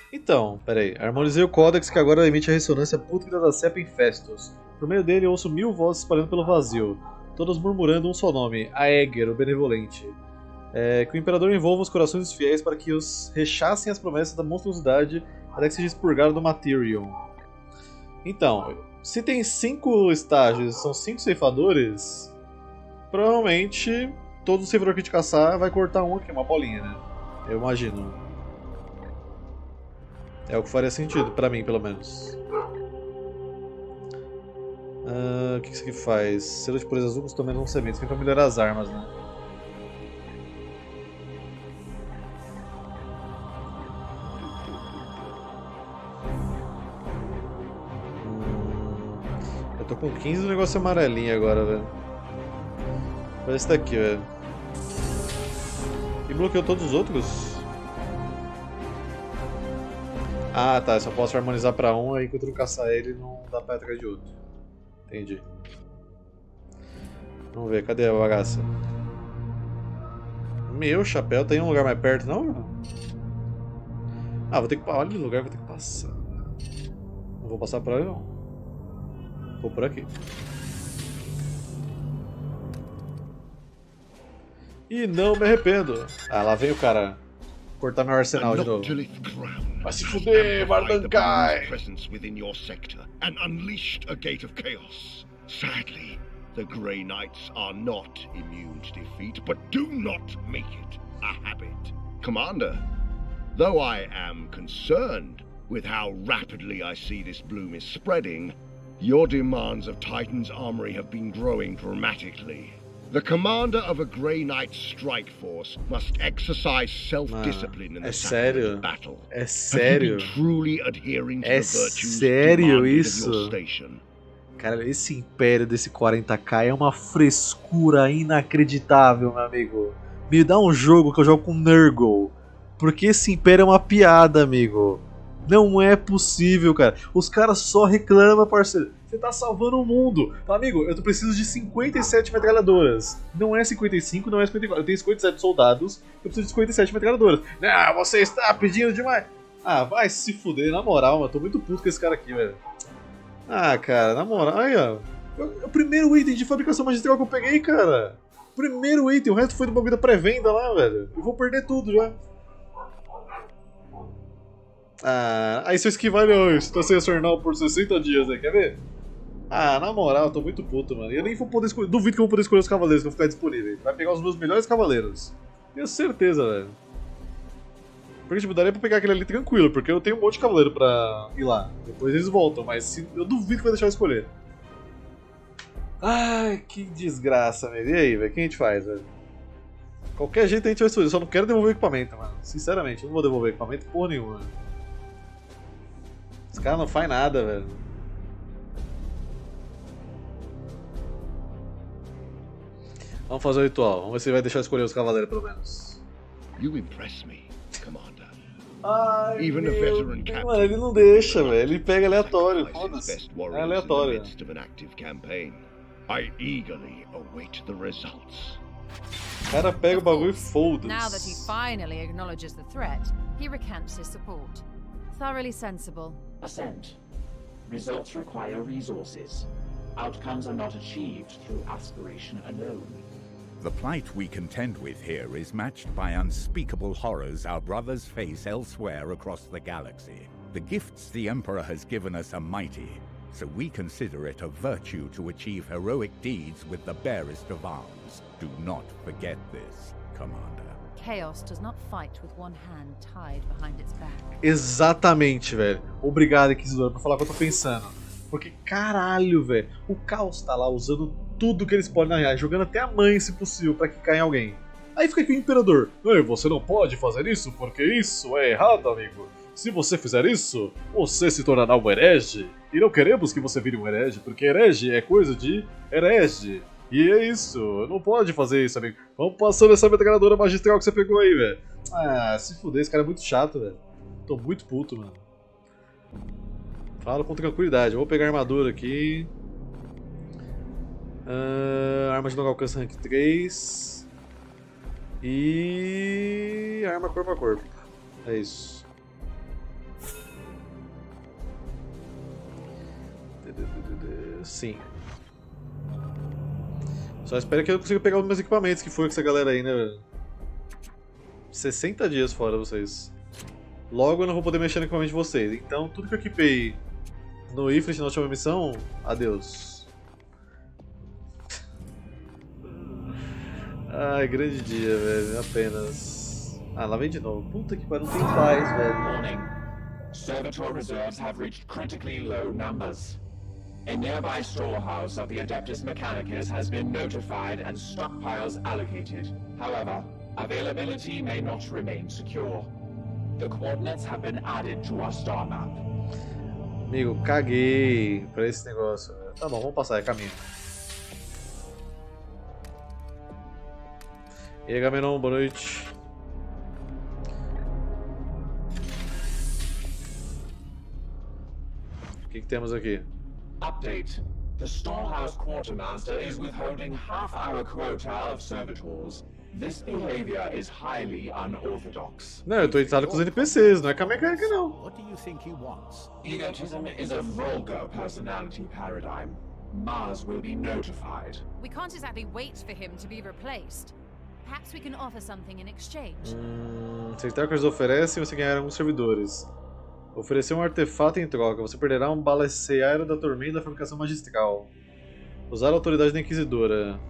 Então, peraí. Harmonizei o códex que agora emite a ressonância pútrida da Cepa Infestus. Por meio dele ouço 1000 vozes espalhando pelo vazio, todas murmurando um só nome, Aeger, o Benevolente. Que o Imperador envolva os corações dos fiéis para que os rechassem as promessas da monstruosidade até que seja expurgado do Materium. Então, se tem 5 estágios são 5 ceifadores, provavelmente todo ceifador que te caçar vai cortar um aqui, uma bolinha, né? Eu imagino. É o que faria sentido, pra mim pelo menos. O que isso aqui faz? Selo de pureza azul custou menos um semestre, vem pra melhorar as armas, né? Eu tô com 15 do negócio amarelinho agora, velho. Olha esse daqui, velho. E bloqueou todos os outros? Ah, tá. Eu só posso harmonizar pra um, aí enquanto eu não caçar ele, não dá pra ir atrás de outro. Entendi. Vamos ver, cadê a bagaça? Meu chapéu, tem um lugar mais perto, não? Ah, vou ter que... Olha o lugar que eu vou ter que passar. Não vou passar por ali, não. Vou por aqui. E não me arrependo. Ah, lá vem o cara cortar meu arsenal de novo. Vai se fuder, Vardankai! And unleashed a gate of chaos. Sadly, the Grey Knights are not immune to defeat, but do not make it a habit. Commander, though I am concerned with how rapidly I see this bloom is spreading, your demands of Titan's armory have been growing dramatically. The commander of a Grey Knight strike force must exercise self-discipline in the sacred battle. É sério? Have you been truly adhering to É the virtues sério demanded isso? of your station? Cara, esse império desse 40k é uma frescura inacreditável, meu amigo. Me dá um jogo que eu jogo com Nurgle. Porque esse império é uma piada, amigo. Não é possível, cara. Os caras só reclamam, parceiro. Você tá salvando o mundo. Amigo, eu preciso de 57 metralhadoras. Não é 55, não é 54. Eu tenho 57 soldados, eu preciso de 57 metralhadoras. Ah, você está pedindo demais. Ah, vai se fuder, na moral, mano. Eu tô muito puto com esse cara aqui, velho. Ah, cara, na moral. Aí, ó. É o primeiro item de fabricação magistral que eu peguei, cara. Primeiro item, o resto foi do bagulho da pré-venda lá, velho. Eu vou perder tudo já. Ah, aí se eu esquivar ele, estou sem acionar por 60 dias, né? Quer ver? Ah, na moral, eu tô muito puto, mano. Eu nem vou poder escolher. Duvido que eu vou poder escolher os cavaleiros que vão ficar disponíveis. Vai pegar os meus melhores cavaleiros. Tenho certeza, velho. Porque, tipo, daria pra pegar aquele ali tranquilo, porque eu tenho um monte de cavaleiro pra ir lá. Depois eles voltam, mas eu duvido que vai deixar eu escolher. Ai, que desgraça, velho. E aí, velho? O que a gente faz, velho? Qualquer jeito a gente vai escolher. Eu só não quero devolver o equipamento, mano. Sinceramente, eu não vou devolver equipamento porra nenhuma. Os caras não fazem nada, velho. Vamos fazer o ritual. Vamos ver se ele vai deixar eu escolher os cavaleiros, pelo menos. You impress me, Commander. Ai, Even a veteran captain. Mano, ele não deixa, velho. Ele pega aleatório, foda-se. É aleatório. I eagerly await the results. O cara pega o bagulho e foda-se. Now that he finally acknowledges the threat, he recants his support. Thoroughly sensible. Assent. Results require resources. Outcomes are not achieved through aspiration alone. The plight we contend with here is matched by unspeakable horrors our brothers face elsewhere across the galaxy. The gifts the Emperor has given us are mighty, so we consider it a virtue to achieve heroic deeds with the barest of arms. Do not forget this, Commander. Chaos does not fight with one hand tied behind its back. Exatamente, velho. Obrigado, Inquisidor, por falar o que eu tô pensando. Porque, caralho, velho, o Caos tá lá usando tudo que eles podem na real, jogando até a mãe, se possível, pra que caia em alguém. Aí fica aqui o Imperador. Ei, você não pode fazer isso, porque isso é errado, amigo. Se você fizer isso, você se tornará um herege. E não queremos que você vire um herege, porque herege é coisa de herege. E é isso, não pode fazer isso, amigo. Vamos passando essa metralhadora magistral que você pegou aí, velho. Ah, se fuder, esse cara é muito chato, velho. Tô muito puto, mano. Fala com tranquilidade, eu vou pegar a armadura aqui. Arma de longo alcance rank 3. E arma corpo a corpo. É isso. Sim. Só espero que eu consiga pegar os meus equipamentos, que foi com essa galera aí, né, velho? 60 dias fora vocês. Logo eu não vou poder mexer no equipamento de vocês. Então tudo que eu equipei no Ifrit na última missão, adeus. Ai, grande dia, velho. Apenas. Ah, lá vem de novo. Puta que pariu, não tem paz, velho. Warning. Servitor reserves have reached critically low numbers. A nearby storehouse of the Adeptus Mechanicus has been notified and stockpiles allocated. However, availability may not remain secure. The coordinates have been added to our star map. Amigo, caguei pra esse negócio. Tá bom, vamos passar, é caminho. E aí, Gamenon, boa noite. O que temos aqui? Update. The storehouse quartermaster is withholding half our quota of servitors. This behavior is highly unorthodox. Não, eu tô irritado com os NPCs, não é com a mecânica não. What do you think he wants? Egotism is a vulgar personality paradigm. Mars will be notified. We can't exactly wait for him to be replaced. Perhaps we can offer something in exchange. Aceitar que eles oferecem, você ganhará alguns servidores. Oferecer um artefato em troca, você perderá um balaceário da tormenta da fabricação magistral. Usar a autoridade da Inquisidora.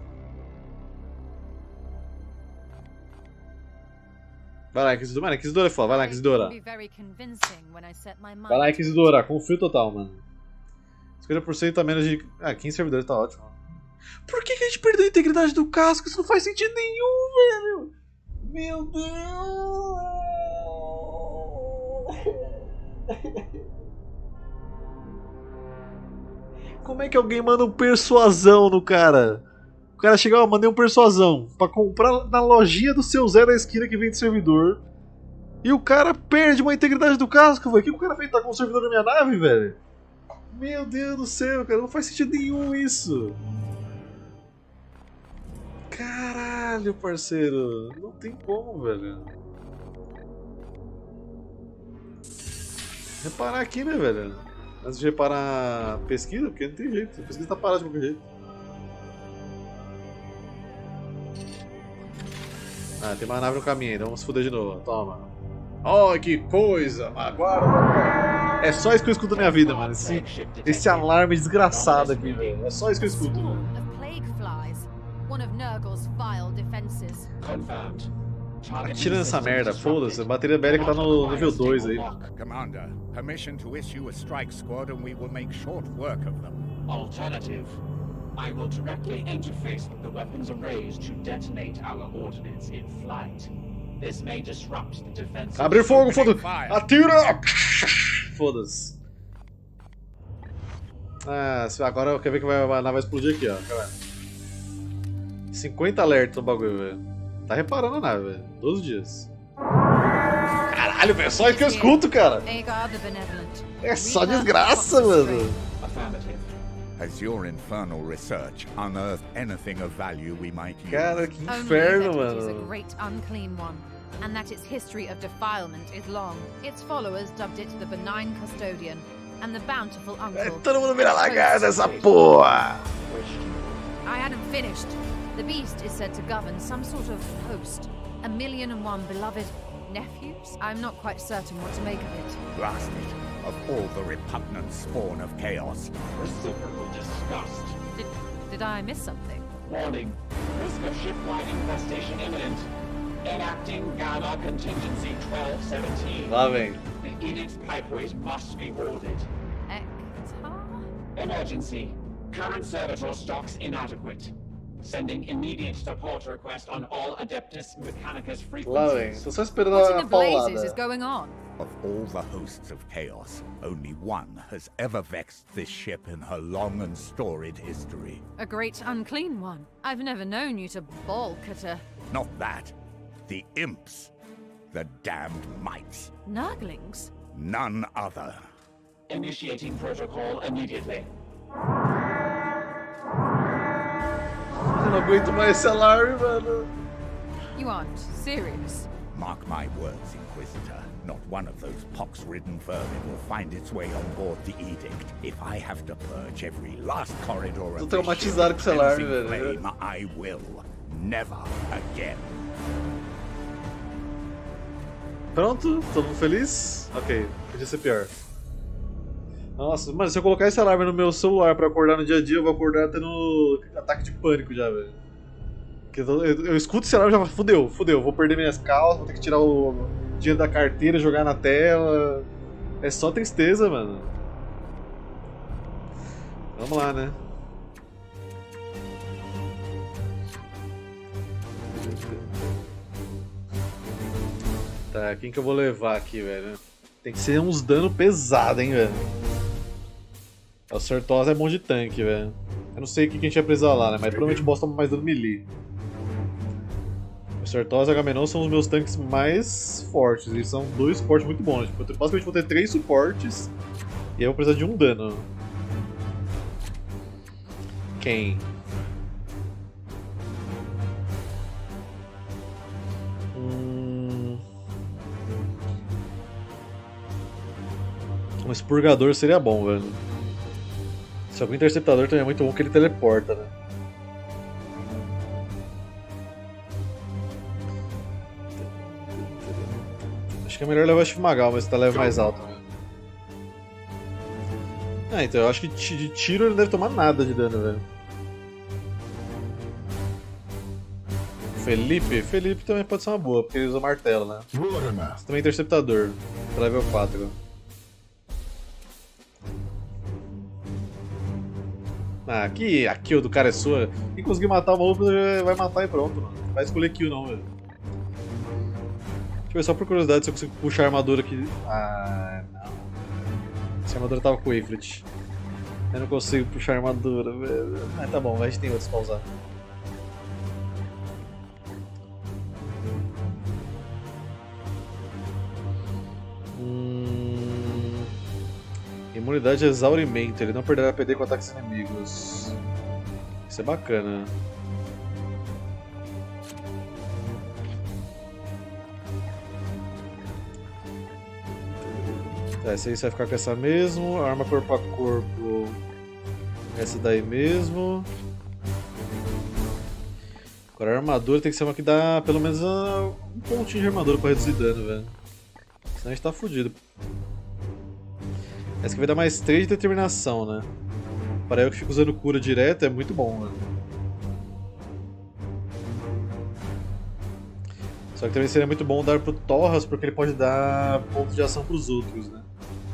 Vai lá, Inquisidora. Mano, Inquisidora é foda. Vai lá, Inquisidora. Vai lá, Inquisidora. Confio total, mano. 50% a menos de... Ah, 15 servidores, tá ótimo. Por que a gente perdeu a integridade do casco? Isso não faz sentido nenhum, velho. Meu Deus. Como é que alguém manda um persuasão no cara? O cara chega, ó, mandei um persuasão pra comprar na lojinha do seu Zé da esquina que vende servidor. E o cara perde uma integridade do casco, velho. O que o cara fez? Tá com o servidor na minha nave, velho? Meu Deus do céu, cara. Não faz sentido nenhum isso. Caralho, parceiro. Não tem como, velho. Reparar aqui, né, velho? Antes de reparar a pesquisa, porque não tem jeito. A pesquisa tá parada de qualquer jeito. Ah, tem uma nave no caminho ainda. Vamos se fuder de novo. Toma. Oh, que coisa! Agora... É só isso que eu escuto na minha vida, mano. Esse alarme desgraçado aqui, velho. É só isso que eu escuto, velho. Atira nessa merda, foda-se. A bateria bélica tá no nível 2 aí. Commander, permission to issue a strike squad and we will make short work of them. Alternative. I will directly interface with the weapons arrays to detonate our ordnance in flight. This may disrupt the defense. Abre fogo, foda-se! Atira! Foda-se. Ah, agora eu quero ver que a nave vai explodir aqui, ó. 50 alertas no bagulho, velho. Tá reparando a nave, velho. 12 dias. Caralho, velho. É só isso que eu escuto, cara. É só desgraça, mano. Has your infernal research unearthed anything of value we might use? Cara, que inferno, mano. And that its history of defilement is long. Its followers dubbed it the benign custodian and the bountiful uncle. Todo mundo vira lagarta essa porra. I hadn't finished. The beast is said to govern some sort of host. 1,000,001 beloved nephews? I'm not quite certain what to make of it. Blast it. Of all the repugnant spawn of chaos. Reciprocal disgust. Did I miss something? Warning. Risk of ship-wide infestation imminent. Enacting Gamma Contingency 1217. Lá vem. The Edict's pipeways must be warded. Emergency. Current servitor stocks inadequate. Sending immediate support request on all Adeptus Mechanicus Lá vem. frequencies. Tô só esperando What in a the blazes is paulada. going on? Of all the hosts of chaos, only one has ever vexed this ship in her long and storied history. A great unclean one. I've never known you to balk at a... Not that. The imps. The damned mites. Nurglings? None other. Initiating protocol immediately. Eu não aguento mais esse alarme, mano. You aren't serious? Mark my words, Inquisitor. Not one of those pox-ridden vermin will find its way on board the Edict. If I have to purge every last corridor of Tô traumatizado com esse alarme, velho. I will. Never again. Pronto? Todo mundo feliz? Ok, podia ser pior. Nossa, mano, se eu colocar esse alarme no meu celular pra acordar no dia a dia, eu vou acordar tendo ataque de pânico já, velho. Porque eu escuto esse alarme e já fudeu, vou perder minhas calças, vou ter que tirar o dinheiro da carteira, jogar na tela. É só tristeza, mano. Vamos lá, né? Tá, quem que eu vou levar aqui, velho? Tem que ser uns dano pesado, hein, velho. O Certosa é bom de tanque, velho. Eu não sei o que a gente ia precisar lá, né? Mas provavelmente o boss toma mais dano melee. O Certosa e o Agamenon são os meus tanques mais fortes. Eles são dois suportes muito bons. Tipo, eu basicamente vou ter 3 suportes e eu vou precisar de um dano. Quem? Um expurgador seria bom, velho. Só que o interceptador também é muito bom porque ele teleporta, né? Acho que é melhor levar o Shimagal, mas tá level mais alto. Ah, então eu acho que de tiro ele não deve tomar nada de dano, velho. Felipe também pode ser uma boa, porque ele usa martelo, né? Você também é interceptador, tá level 4. Ah, aqui a kill do cara é sua. Quem conseguir matar o maluco vai matar e pronto, mano. Não vai escolher kill não, velho. Deixa eu ver só por curiosidade se eu consigo puxar a armadura aqui. Ah, não. Essa armadura tava com o Ifrit. Eu não consigo puxar a armadura, velho. Ah, tá bom, a gente tem outros pra usar. Imunidade a exaurimento, ele não perderá PD com ataques inimigos. Isso é bacana. Tá, essa aí você vai ficar com essa mesmo. Arma corpo a corpo. Essa daí mesmo. Agora a armadura tem que ser uma que dá pelo menos um pontinho de armadura pra reduzir dano, velho. Senão a gente tá fudido. Essa aqui vai dar mais 3 de determinação, né? Para eu que fico usando cura direto é muito bom, mano. Só que também seria muito bom dar pro Torras, porque ele pode dar pontos de ação pros outros, né?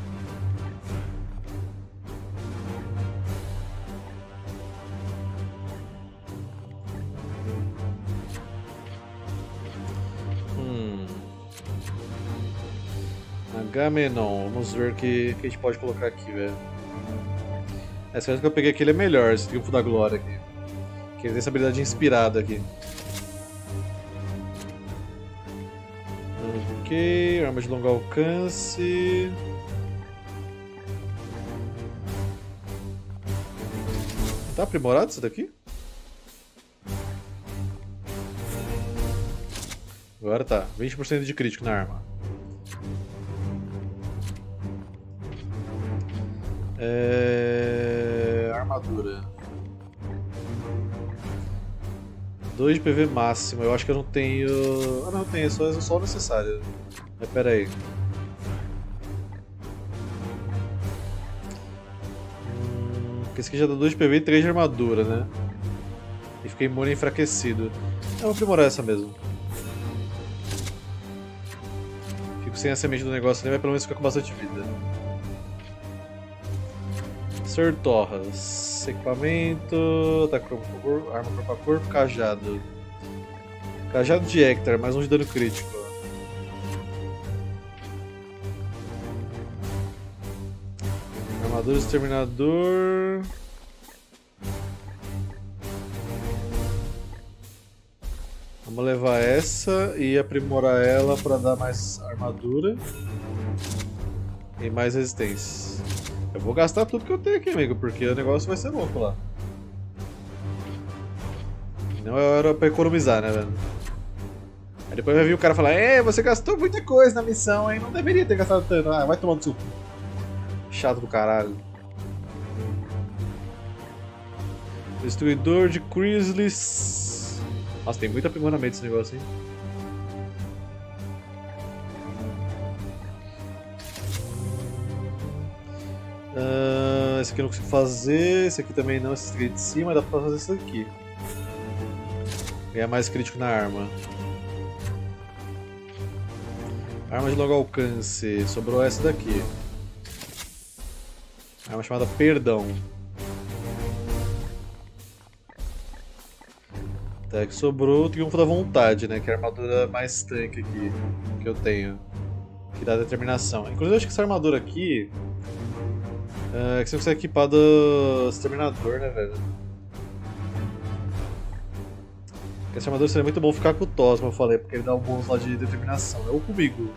Agamenon, vamos ver o que a gente pode colocar aqui, velho. Essa coisa que eu peguei aqui ele é melhor, esse Triunfo da Glória aqui. Que ele tem essa habilidade inspirada aqui. Ok, arma de longo alcance. Tá aprimorado isso daqui? Agora tá, 20% de crítico na arma. Armadura 2 de PV máximo, eu acho que eu não tenho. Ah, não, eu tenho, só o necessário. Mas pera aí. Porque esse aqui já dá 2 de PV e 3 de armadura, né? E fiquei imune enfraquecido. Eu vou aprimorar essa mesmo. Fico sem a semente do negócio ali, mas pelo menos fica com bastante vida. Certorras, equipamento, ataque corpo, arma corpo a corpo, cajado. Cajado de Hector, mais um de dano crítico. Armadura exterminador. Vamos levar essa e aprimorar ela para dar mais armadura e mais resistência. Eu vou gastar tudo que eu tenho aqui, amigo, porque o negócio vai ser louco lá. Não é hora pra economizar, né, velho? Aí depois vai vir o cara falar, você gastou muita coisa na missão, hein? Não deveria ter gastado tanto. Ah, vai tomando suco. Chato do caralho. Destruidor de Chrysalis. Nossa, tem muito aprimoramento esse negócio, hein? Esse aqui eu não consigo fazer, esse aqui também não, esse aqui de cima, dá pra fazer isso aqui. Ganhar mais crítico na arma. Arma de longo alcance, sobrou essa daqui. Arma chamada Perdão. Tá, que sobrou o Triunfo da Vontade, né? Que é a armadura mais tanque aqui que eu tenho. Que dá determinação. Inclusive eu acho que essa armadura aqui que você consegue equipar do Exterminador, né, velho? Esse armador seria muito bom ficar com o Tos, como eu falei, porque ele dá um bônus lá de determinação. Ou comigo.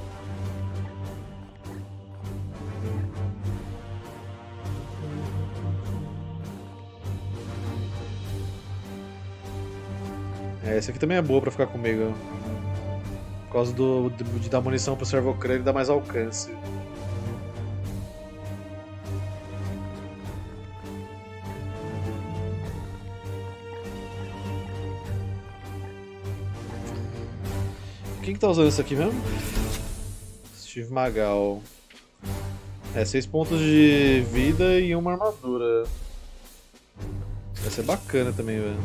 Esse aqui também é boa pra ficar comigo. Por causa de dar munição pro Servocrânio e dar mais alcance. Quem que tá usando isso aqui mesmo? Steve Magal. 6 pontos de vida e uma armadura. Vai ser bacana também, velho.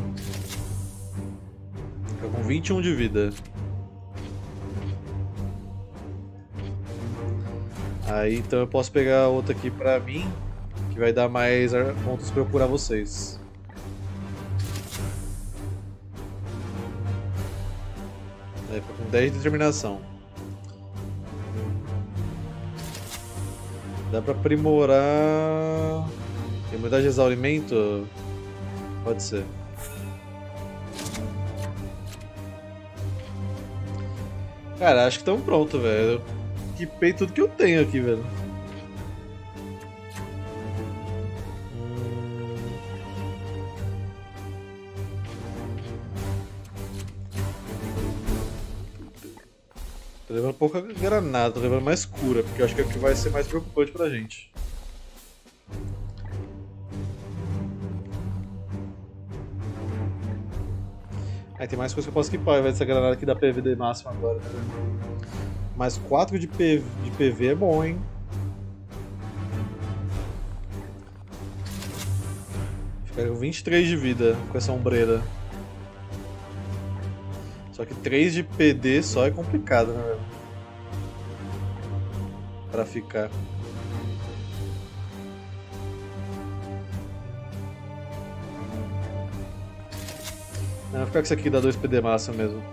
Fica com 21 de vida. Aí então eu posso pegar outra aqui pra mim, que vai dar mais pontos pra eu curar vocês. Fica com 10 de determinação. Dá pra aprimorar... Imunidade de exaurimento? Pode ser. Cara, acho que estamos prontos, velho. Eu equipei tudo que eu tenho aqui, velho. Tô levando pouca granada, tô levando mais cura, porque eu acho que é o que vai ser mais preocupante pra gente. Aí tem mais coisa que eu posso equipar, vai ser a granada que dá PV máximo agora, né? Mais 4 de PV é bom, hein? Fica com 23 de vida com essa ombreira. Só que 3 de PD só é complicado, né, velho? Pra ficar. Não, vou ficar com isso aqui, dá 2 PD máximo mesmo.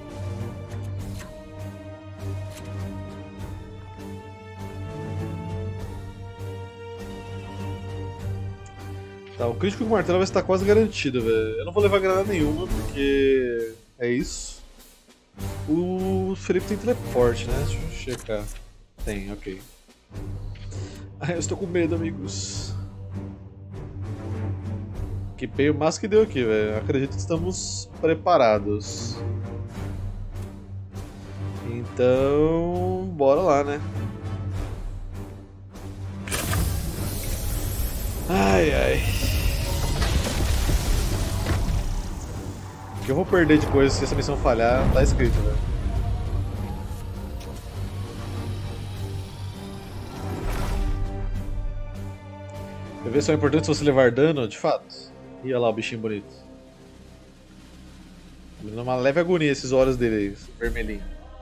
Tá, o crítico com o martelo vai estar quase garantido, velho. Eu não vou levar granada nenhuma, porque é isso. O Felipe tem teleporte, né? Deixa eu checar. Tem, ok. Ai, eu estou com medo, amigos. Equipei o máximo que deu aqui, velho. Acredito que estamos preparados. Então, bora lá, né? Ai, ai. O que eu vou perder depois se essa missão falhar, tá escrito, velho. PV só é importante se você levar dano, de fato. Ih, olha lá o bichinho bonito. Me dá uma leve agonia esses olhos dele, vermelhinho.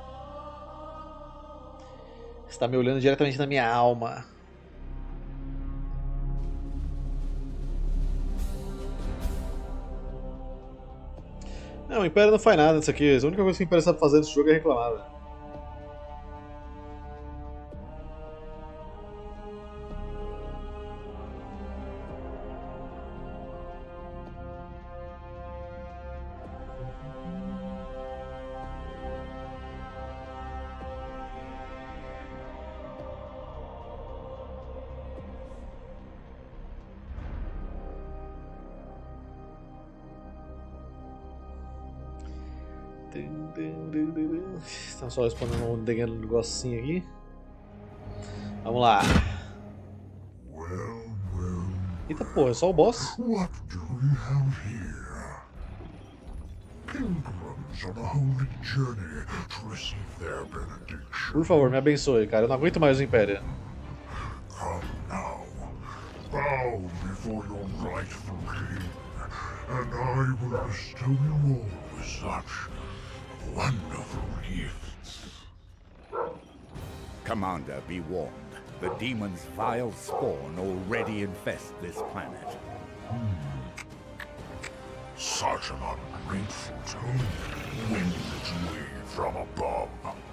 Está me olhando diretamente na minha alma. Não, o Império não faz nada nisso aqui. A única coisa que o Império sabe fazer nesse jogo é reclamar, velho. Estão só respondendo um negocinho aqui. Vamos lá. Eita porra, é só o boss? What do we have here? Pilgrims on a holy journey to receive their benediction. Por favor, me abençoe, cara. Eu não aguento mais o Império. Come now. Bow before your rightful king, and I will bestow you all with such wonderful gifts. Commander, be warned. The demon's vile spawn already infest this planet. Such an ungrateful tone wins its way from above.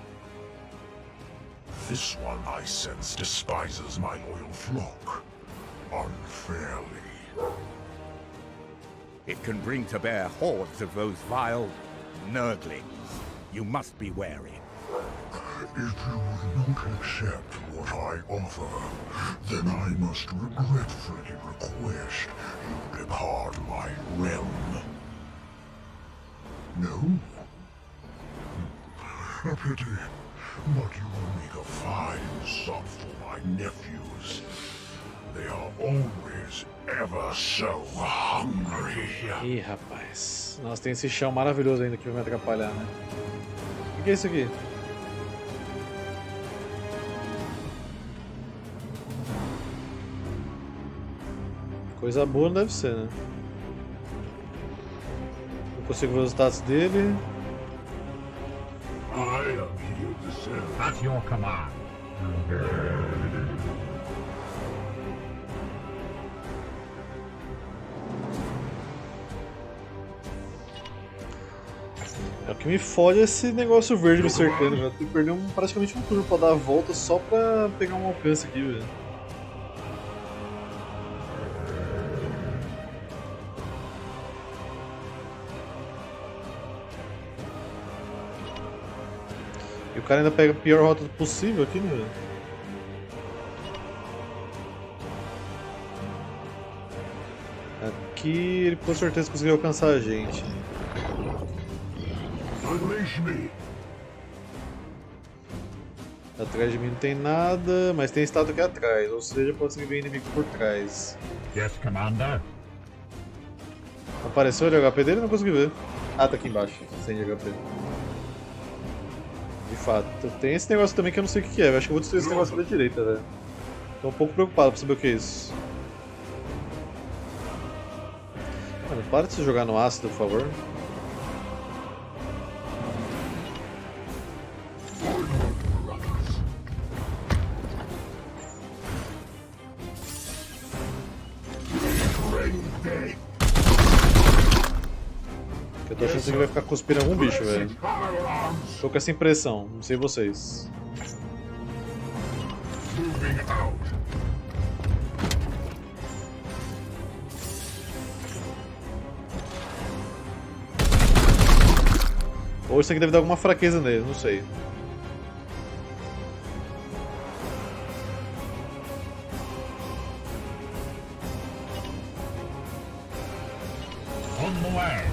This one, I sense, despises my loyal flock unfairly. It can bring to bear hordes of those vile nurglings. You must be wary. If you would not accept what I offer, then I must regretfully request you depart my realm. No? A pity, but you will make a fine son for my nephews. They are always ever so hungry. Ih, rapaz. Nossa, tem esse chão maravilhoso ainda que vai me atrapalhar, né? O que é isso aqui? Coisa boa não deve ser, né? Não consigo ver os status dele. I am here to serve. At your command. É o que me fode esse negócio verde me cercando. Já tenho que perder praticamente um turno pra dar a volta só pra pegar um alcance aqui, velho. E o cara ainda pega a pior rota possível aqui, né, velho? Aqui ele com certeza conseguiu alcançar a gente. Unleash me. Atrás de mim não tem nada, mas tem estátua aqui atrás, ou seja, pode ser que venha inimigo por trás. Yes, Commander. Apareceu o HP dele? Não consegui ver. Ah, tá aqui embaixo, sem HP. De fato, tem esse negócio também que eu não sei o que é, eu acho que eu vou destruir esse negócio da direita, velho. Tô um pouco preocupado pra saber o que é isso. Mano, para de se jogar no ácido, por favor. Eu tô achando que ele vai ficar cuspindo algum bicho, velho. Tô com essa impressão, não sei vocês. Moving out. Ou isso aqui deve dar alguma fraqueza nele, não sei. On the way.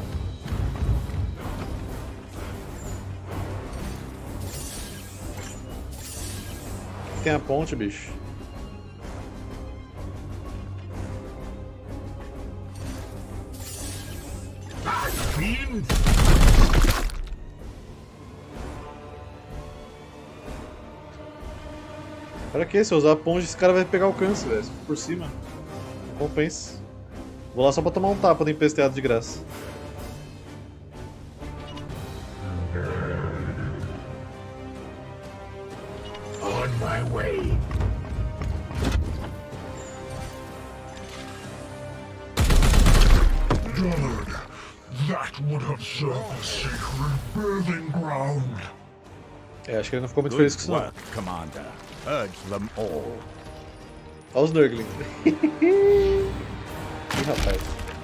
Tem a ponte, bicho. Fiend. Pra que? Se eu usar a ponte, esse cara vai pegar alcance, velho. Por cima. Não compensa. Vou lá só pra tomar um tapa do empesteado de graça. On my way. Dullard, that would have served a sacred birthing ground. É, acho que ele não ficou muito feliz com Good isso não. work, Commander. Urge them all. Olha os Nurglings. Ih, rapaz.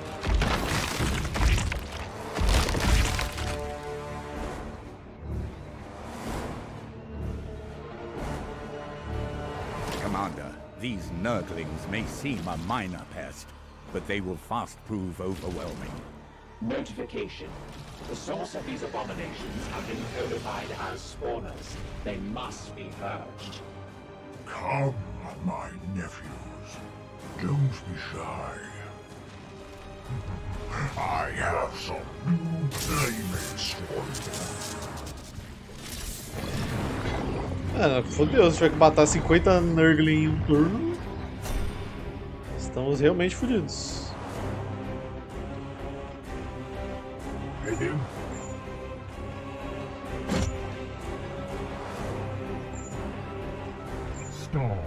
Commander, these Nurglings may seem a minor pest, but they will fast prove overwhelming. Notification. The source of these abominations have been codified as spawners. They must be purged. Come, my nephews. Don't be shy. I have some new playmates for you. Ah, fodeu, se tiver que matar 50 Nurgle em um turno, estamos realmente fodidos. Ready? Storm.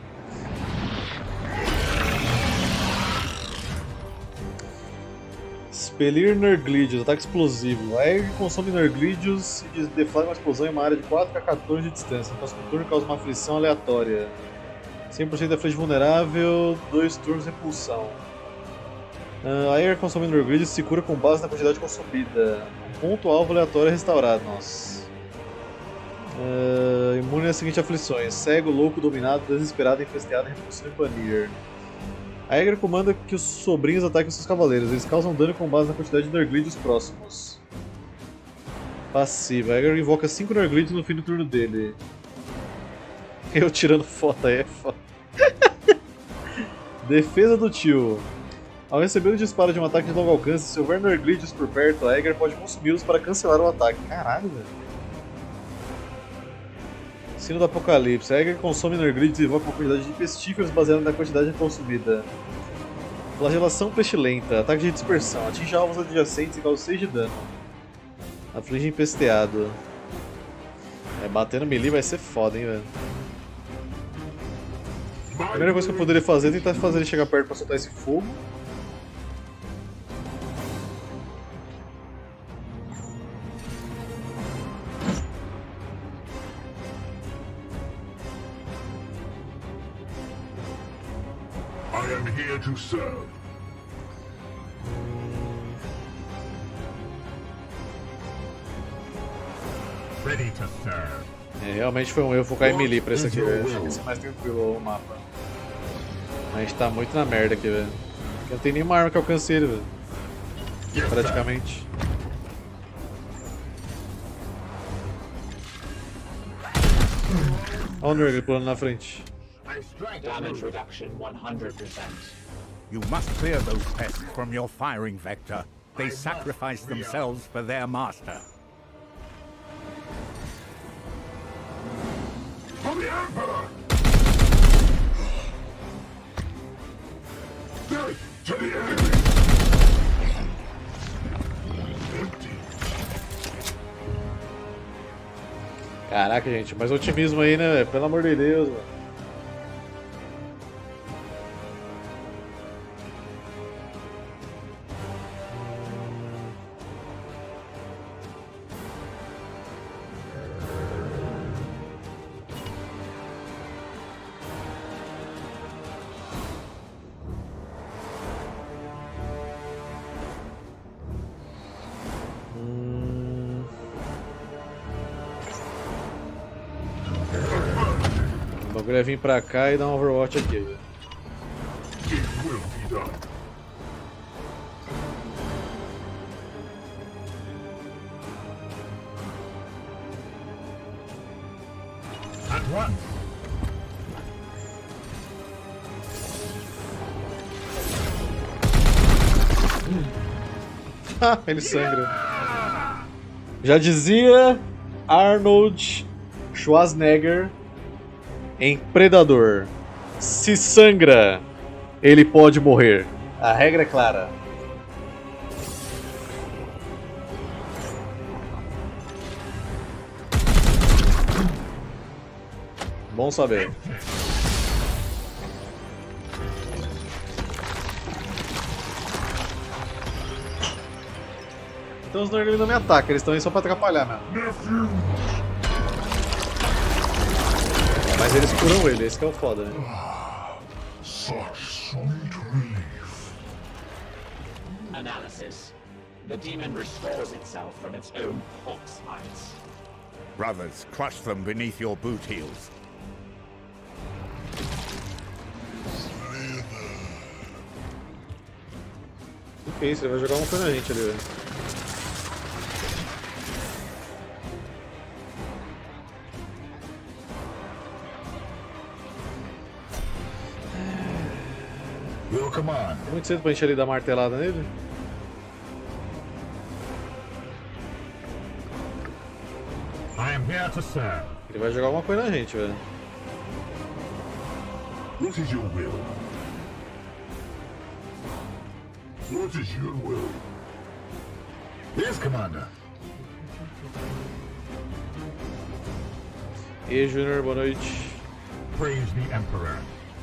Expelir Nurglídeos, ataque explosivo. Aegir consome Nurglídeos e deflagra uma explosão em uma área de 4 a 14 de distância. No próximo turno causa uma aflição aleatória. 100% da frente vulnerável, 2 turnos de repulsão. Aegir consome Nurglídeos se cura com base na quantidade consumida. Um ponto alvo aleatório é restaurado. Nossa. Imune às seguintes aflições: cego, louco, dominado, desesperado, infestado, repulsão e banir. A Aegir comanda que os sobrinhos ataquem os seus cavaleiros. Eles causam dano com base na quantidade de Nurglídeos próximos. Passiva. A Aegir invoca 5 Nurglídeos no fim do turno dele. Eu tirando foto aí é foda. Defesa do tio. Ao receber o disparo de um ataque de longo alcance, se houver Nurglídeos por perto, a Aegir pode consumi-los para cancelar o ataque. Caralho, velho. Sino do Apocalipse. A Aegir consome Nurglídeos e invoca uma quantidade de pestíferos baseada na quantidade consumida. Flagelação Pestilenta. Ataque de dispersão. Atinge alvos adjacentes e causa 6 de dano. Aflige empesteado. Bater no melee vai ser foda, hein, velho. A primeira coisa que eu poderia fazer é tentar fazer ele chegar perto pra soltar esse fogo. I am here to serve. Ready to serve. Realmente foi um erro focar em melee pra esse aqui, velho. Acho que esse é mais tranquilo o mapa. Mas a gente tá muito na merda aqui, velho. Porque não tem nenhuma arma que alcance ele, velho. Praticamente. Olha o Nurgle pulando na frente. Damage reduction 100%. You must clear those pests from your firing vector. They sacrifice themselves for their master. For the Emperor! Death to the enemy! Empty. Caraca, gente, mais otimismo aí, né, velho? Pelo amor de Deus, mano. O bagulho é vir pra cá e dar um Overwatch aqui, velho. It will be done. At once. Ele sangra. Já dizia Arnold Schwarzenegger em Predador: se sangra, ele pode morrer. A regra é clara. Bom saber. Então os Nurgle não me atacam, eles estão aí só pra atrapalhar mesmo. Mas eles curam ele, esse que é o foda, né? Such sweet relief. Analysis. The demon restores itself from its own corpse mites. Brothers, crush them beneath your boot heels. Que isso, ele vai jogar uma coisa na gente ali, velho. Your command. Muito cedo pra gente ali dar martelada nele. I am here to serve. Ele vai jogar alguma coisa na gente, velho. What is your will? What is your will? Yes, Commander. E aí, Junior, boa noite. Praise the Emperor.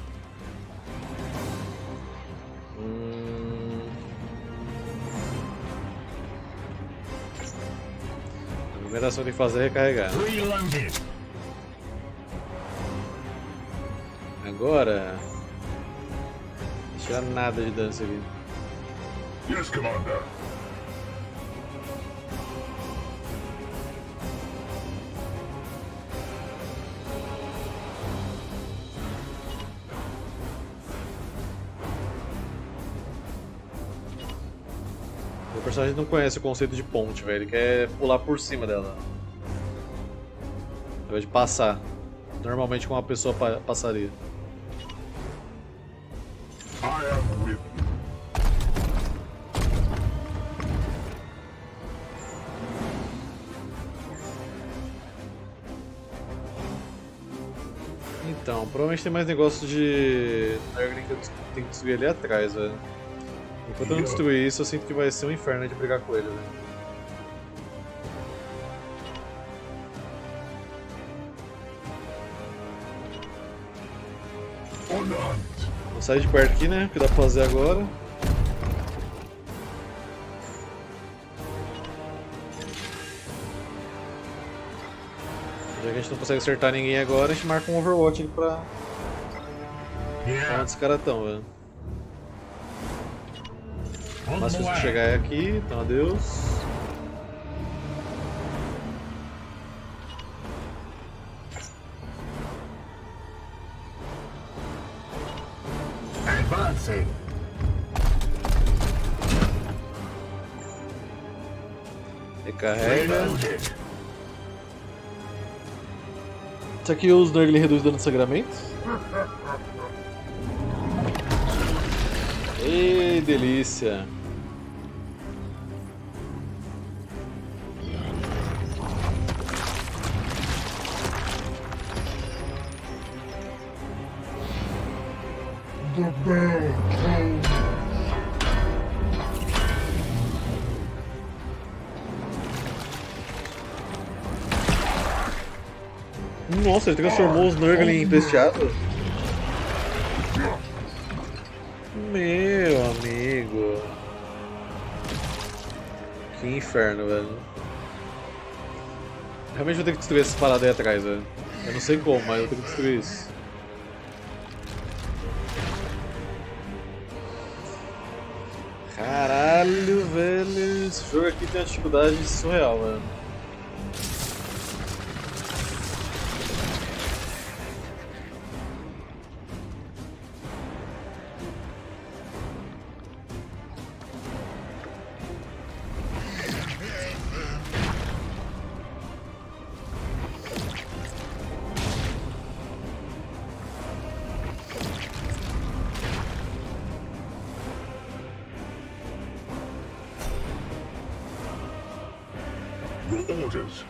A primeira ação que tem que fazer é recarregar. Reloaded. Agora. Não tira nada de dano isso aqui. Yes, Commander. O personagem não conhece o conceito de ponte, velho. Ele quer pular por cima dela. Ao invés de passar. Normalmente como uma pessoa passaria. I am with you. Então, provavelmente tem mais negócio de Nurgling que eu tenho que destruir ali atrás, velho. Enquanto eu não destruir isso, eu sinto que vai ser um inferno de brigar com ele, velho. Vou sair de perto aqui, né? O que dá pra fazer agora. Já que a gente não consegue acertar ninguém agora, a gente marca um Overwatch aqui pra onde os caras estão, velho. O mais difícil de chegar é aqui, então adeus. Advancing. Recarrega. Reloaded. Isso aqui os Nurgling reduz dano de sangramento. Ei, delícia! The bell tolls. Nossa, ele transformou os Nurgling em bestiados? Meu amigo. Que inferno, velho. Realmente vou ter que destruir essas paradas aí atrás, velho. Eu não sei como, mas eu vou ter que destruir isso. Caralho, velho. Esse jogo aqui tem uma dificuldade surreal, velho. Your orders.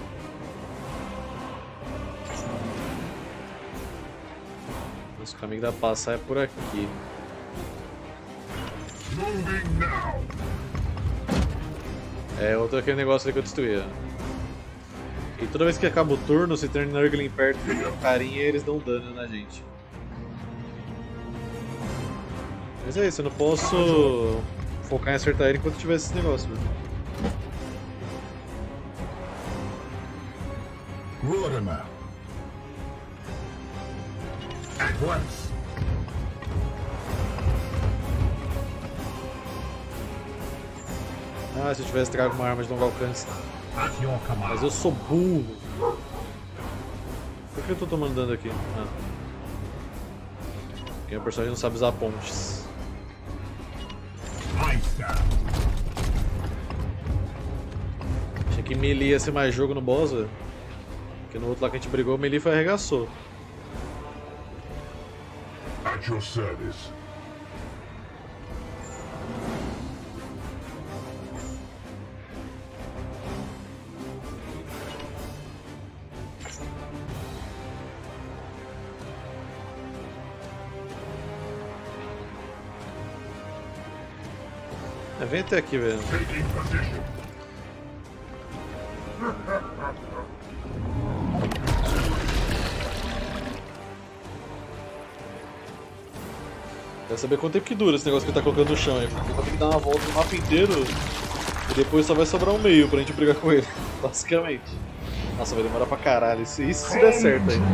Nosso caminho da paz sai por aqui. Moving now. É, outro aquele negócio ali que eu destruía. E toda vez que acaba o turno, se tem Nurgling perto do carinha, eles dão dano na gente. Mas é isso, eu não posso focar em acertar ele enquanto tiver esse negócio. Rorimer. At once. Ah, se eu tivesse trago uma arma de longo alcance. At your Mas command. eu sou burro. Por que eu tô tomando dano aqui? Ah. Porque o personagem não sabe usar pontes. I Lights down. Achei que melee ia ser mais jogo no boss, velho. Porque no outro lá que a gente brigou, o melee foi arregaçou. At your service. Vem até aqui, velho. Taking position. Quero saber quanto tempo que dura esse negócio que ele tá colocando no chão aí. Porque vai ter que dar uma volta no mapa inteiro e depois só vai sobrar um meio pra gente brigar com ele. Basicamente. Nossa, vai demorar pra caralho. Isso se der certo aí.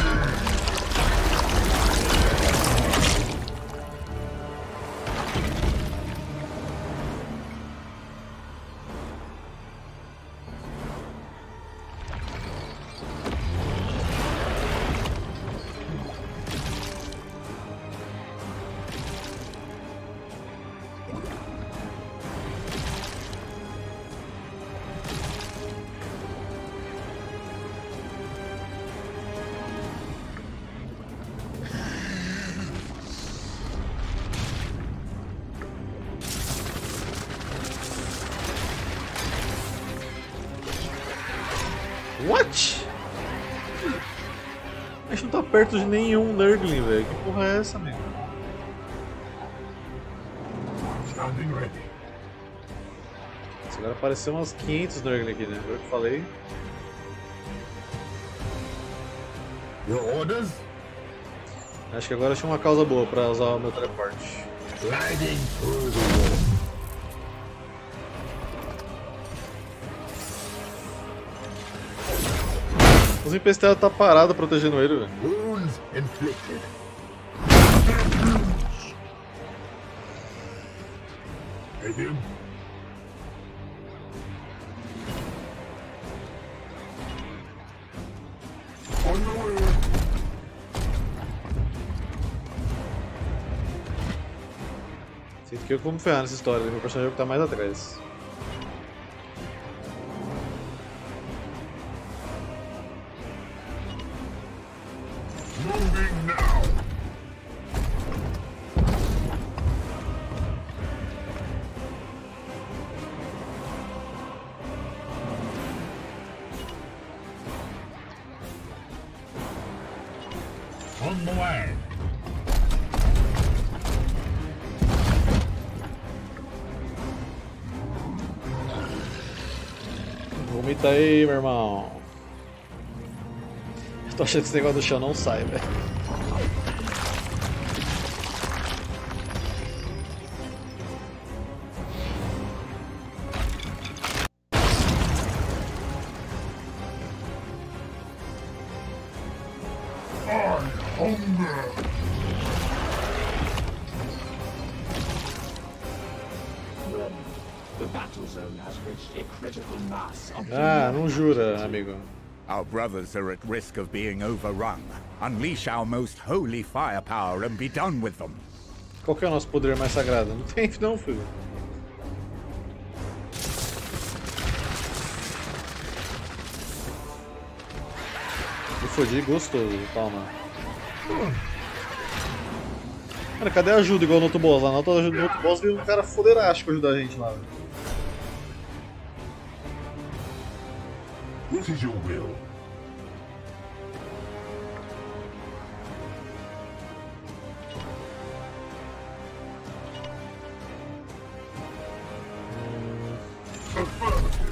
What? A gente não tá perto de nenhum Nurgling, velho. Que porra é essa, amigo? Standing ready. Agora apareceu umas 500 Nurgling aqui, né? Eu que falei. Your orders? Acho que agora achei uma causa boa pra usar o meu teleporte. Gliding through the wall. Os empesteados tá parado protegendo ele, velho. Wounds inflicted. Hit him. On the way. Sinto que eu vou me ferrar nessa história, meu personagem é o que tá mais atrás. Moving now. On the way. Vomita aí, meu irmão. Tô achando que esse negócio do chão não sai, velho. I hunger. The battle zone has reached a critical mass of Ah, não jura, amigo. Our brothers are at risk of being overrun. Unleash our most holy firepower and be done with them. Qual que é o nosso poder mais sagrado? Não tem, não, filho. Me fodi gostoso, toma. Cara, cadê a ajuda igual no outro boss? Lá no outro boss veio um cara foderástico ajudar a gente lá. What is your will? Affirmative.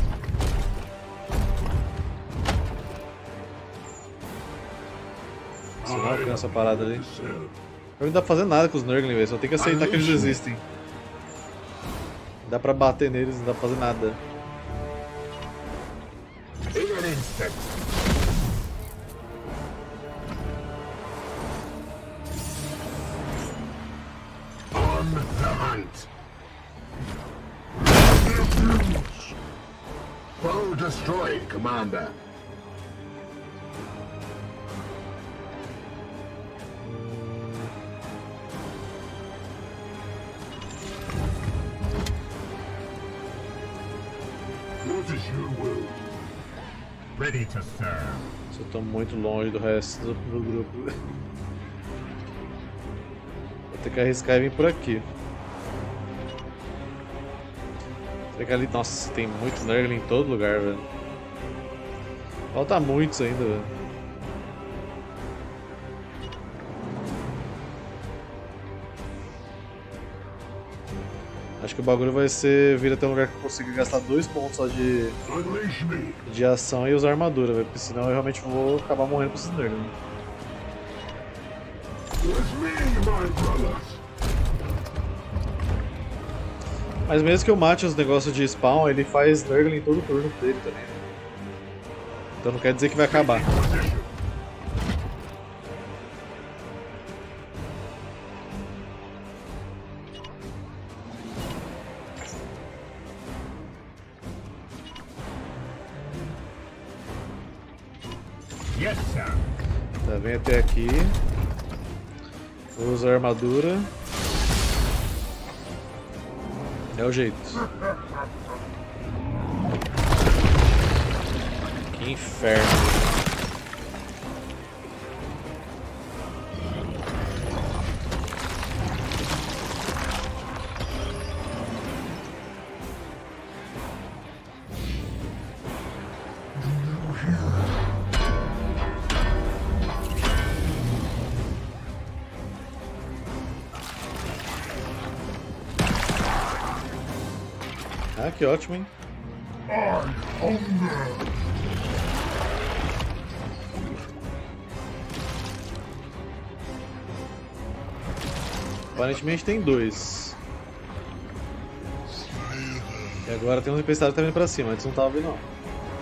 Você não alcança essa parada ali. Não dá pra fazer nada com os Nurgling, velho. Só tem que aceitar que eles existem. Dá pra bater neles, não dá pra fazer nada. In an instant. On the hunt. Foe destroyed, Commander. ready to serve. Eu tô muito longe do resto do grupo. Vou ter que arriscar e vir por aqui. Será que ali... Nossa, tem muito Nurgle em todo lugar, velho. Falta muitos ainda, velho. Acho que o bagulho vai ser vir até um lugar que eu consiga gastar 2 pontos só de ação e usar armadura, velho. Porque senão eu realmente vou acabar morrendo pra esses Nurgle. Mas mesmo que eu mate os negócios de spawn, ele faz Nurgle em todo o turno dele também. Então não quer dizer que vai acabar. Yes, sir. Tá, vem até aqui. Vou usar a armadura. É o jeito. Que inferno. Ah, que ótimo, hein? Aparentemente tem 2. E agora tem um tempestade que tá vindo pra cima, antes não tava vindo não.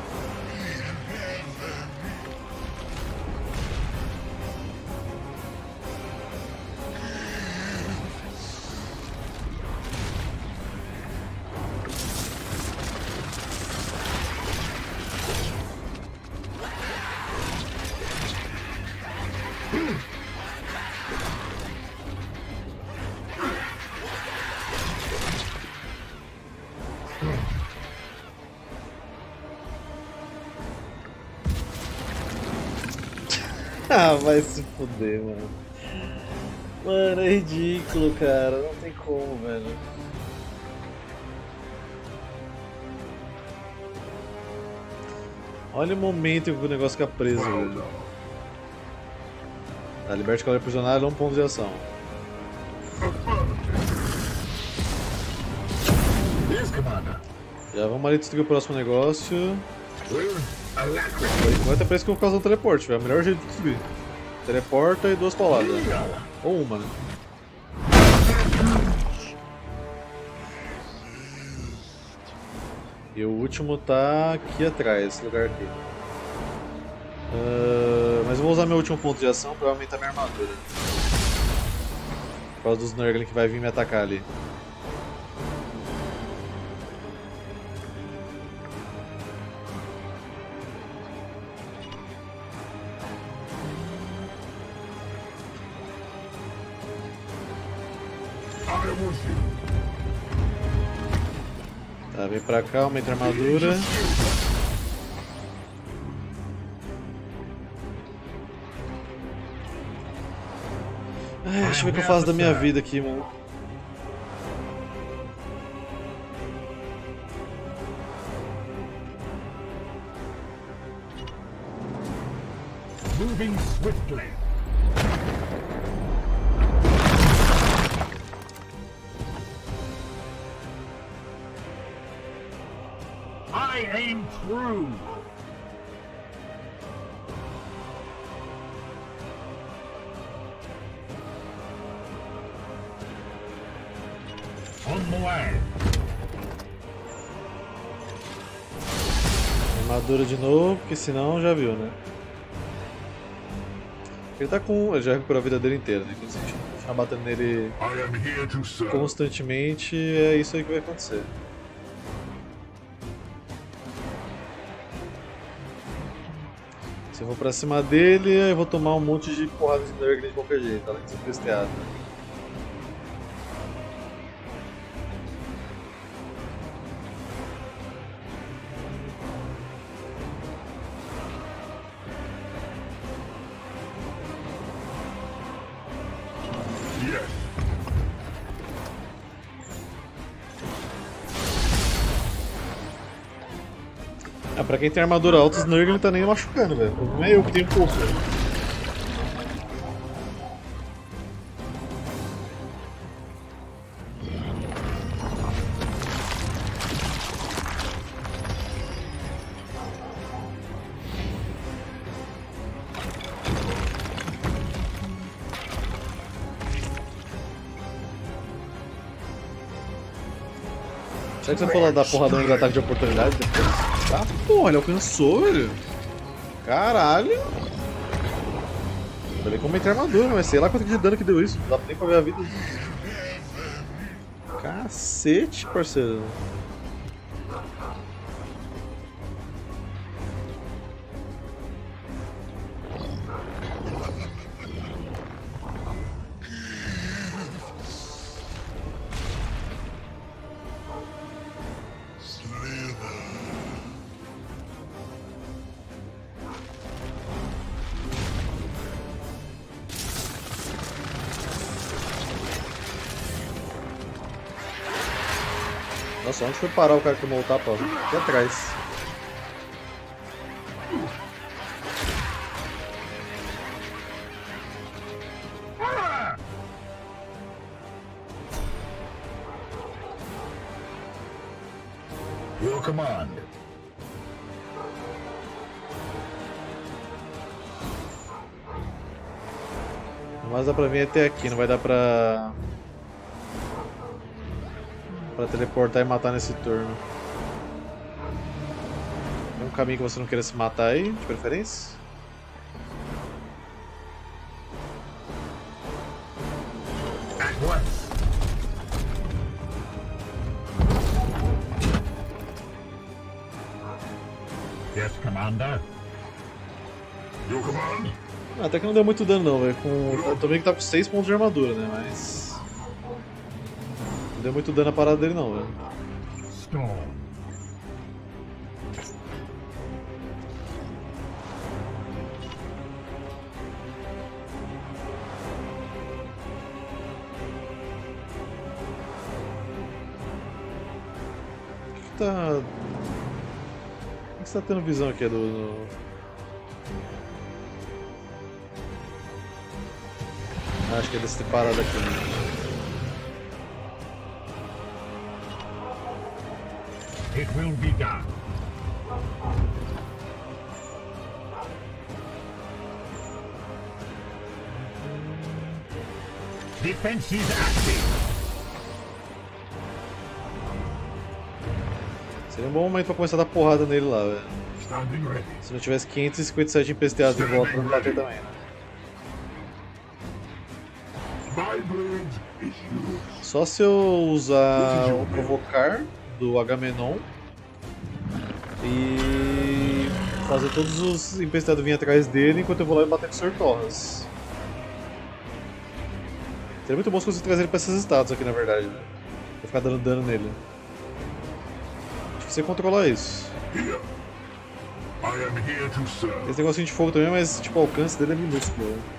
Ah, vai se fuder, mano. Mano, é ridículo, cara. Não tem como, velho. Olha o momento que o negócio fica preso, velho. Tá, liberte o calor prisionário, 1 ponto de ação. Já vamos ali destruir o próximo negócio. Por enquanto é pra isso que eu vou causar um teleporte, velho. É o melhor jeito de destruir. Teleporta e 2 pauladas. Ou uma, né? E o último tá aqui atrás, esse lugar aqui. Mas eu vou usar meu último ponto de ação pra aumentar minha armadura. Por causa dos Nurgle que vai vir me atacar ali. Tá, vem pra cá, aumenta a armadura. Ai, deixa eu ver o que eu faço da minha vida aqui, mano. Moving swiftly. I aim true. On the way. Armadura de novo, porque senão já viu, né? Ele tá com. Ele já recuperou a vida dele inteira, né? Quando a gente continuar batendo nele I am here to serve. constantemente, é isso aí que vai acontecer. Se eu vou pra cima dele, eu vou tomar um monte de porrada de Nurgle de qualquer jeito, além de ser pesteado. pra quem tem armadura alta, os Nurgle não tá nem machucando, velho. Não é eu que tenho pouco, velho. Será que você falou dar porradão de ataque de oportunidade depois? Ah, porra, ele alcançou, velho. Caralho. Ainda bem que eu aumentei a armadura, mas sei lá quanto de dano que deu isso. Não dá nem pra ver a vida. Cacete, parceiro. Nossa, onde foi parar o cara que tomou o tapa? Aqui atrás. Your command. Mas dá pra vir até aqui, não vai dar pra teleportar e matar nesse turno. Tem um caminho que você não queira se matar aí, de preferência? At once. Yes, Commander. Your command? Até que não deu muito dano não, velho. Eu tô vendo que tá com 6 pontos de armadura, né? Mas... não deu muito dano a parada dele não, velho. Storm. O que tá... o que você tá tendo visão aqui? Acho que é desse parado aqui. It will be done. Defenses active. Seria um bom momento pra começar a dar porrada nele lá, velho. Standing ready. Se não tivesse 557 empesteados em volta pra me bater também, né? My blade is yours. Só se eu usar o provocar do Agamenon e fazer todos os empesteados virem atrás dele enquanto eu vou lá e bater com o Sr. Torres. Seria muito bom se você trazer ele pra esses status aqui, na verdade, né? Pra ficar dando dano nele. Difícil controlar isso. Here. I am here to serve. Esse negocinho de fogo também, mas tipo, o alcance dele é minúsculo. Né?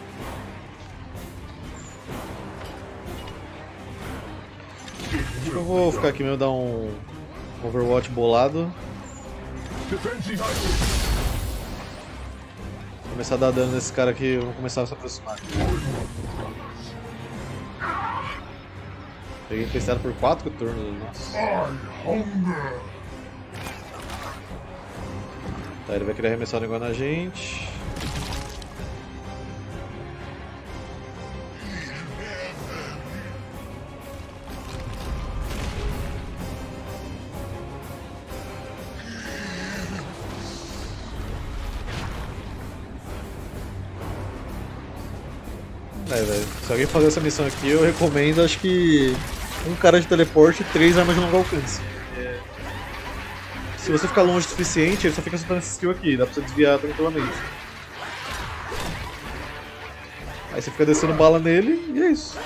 Acho que eu vou ficar aqui mesmo, dar um Overwatch bolado. Defenses active. Começar a dar dano nesse cara aqui, vamos começar a se aproximar. Peguei empesteado por 4 turnos, nossa. I hunger. Tá, ele vai querer arremessar o negócio na gente. Velho, se alguém fazer essa missão aqui, eu recomendo, acho que um cara de teleporte e 3 armas de longo alcance. Se você ficar longe o suficiente, ele só fica soltando esse skill aqui, dá pra você desviar tranquilamente. Aí você fica descendo bala nele e é isso.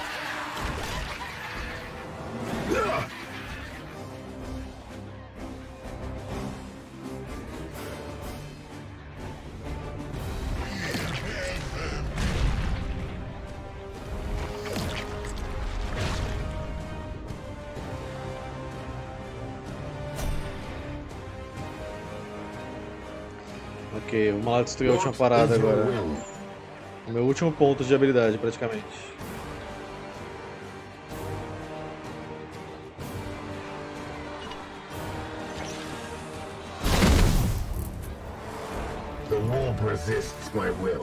Ok, vamos lá destruir a última parada agora. O meu último ponto de habilidade, praticamente. The warp resists my will.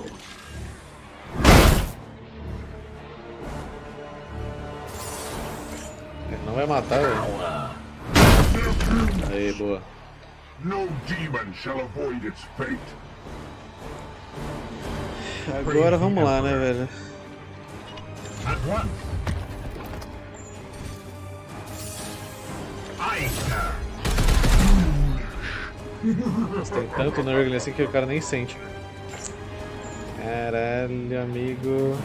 Não vai matar, velho. Aí, boa. No demon shall avoid its fate. Agora vamos lá, né, velho? At once. Mas tem tanto Nurgle assim que o cara nem sente. Caralho, amigo.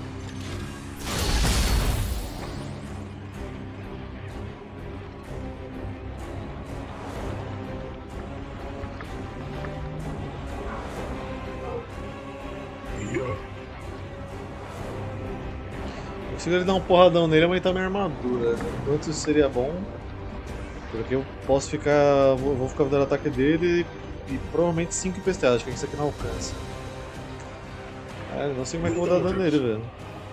Eu consigo dar um porradão nele e aumentar minha armadura. Enquanto isso seria bom. Porque eu posso ficar. Vou ficar dando ataque dele e provavelmente 5 empesteados. Acho que isso aqui não alcança. Não sei como é que eu vou dar dano nele, velho.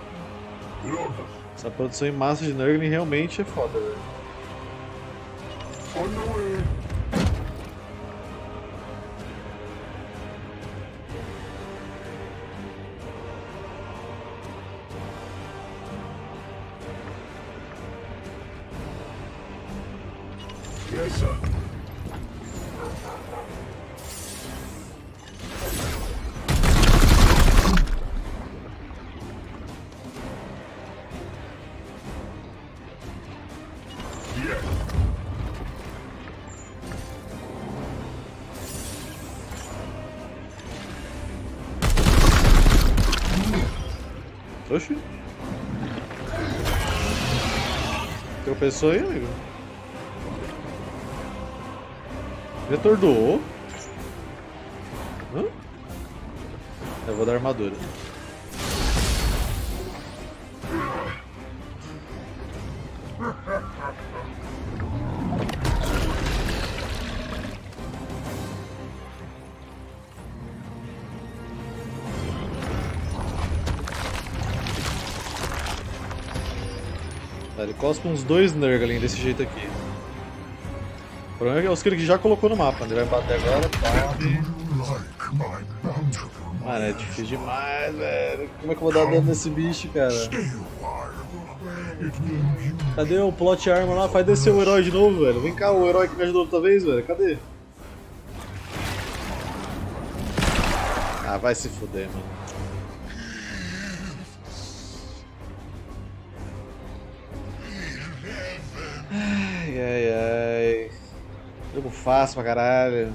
Essa produção em massa de Nurgle realmente é foda, velho. Yes, sir. Yes. Oxi. Tropeçou aí, amigo? Ele atordoou? Hã? Eu vou dar armadura. Tá, ele cospe uns 2 Nurgle desse jeito aqui. O problema é que é os que ele já colocou no mapa, ele vai bater agora, pá. Mano, é difícil demais, velho. Como é que eu vou dar dano nesse bicho, cara? Cadê o plot armor lá? Faz descer o herói de novo, velho. Vem cá, o herói que me ajudou outra vez, velho. Cadê? Ah, vai se fuder, mano. Ai, ai, ai. Jogo fácil pra caralho.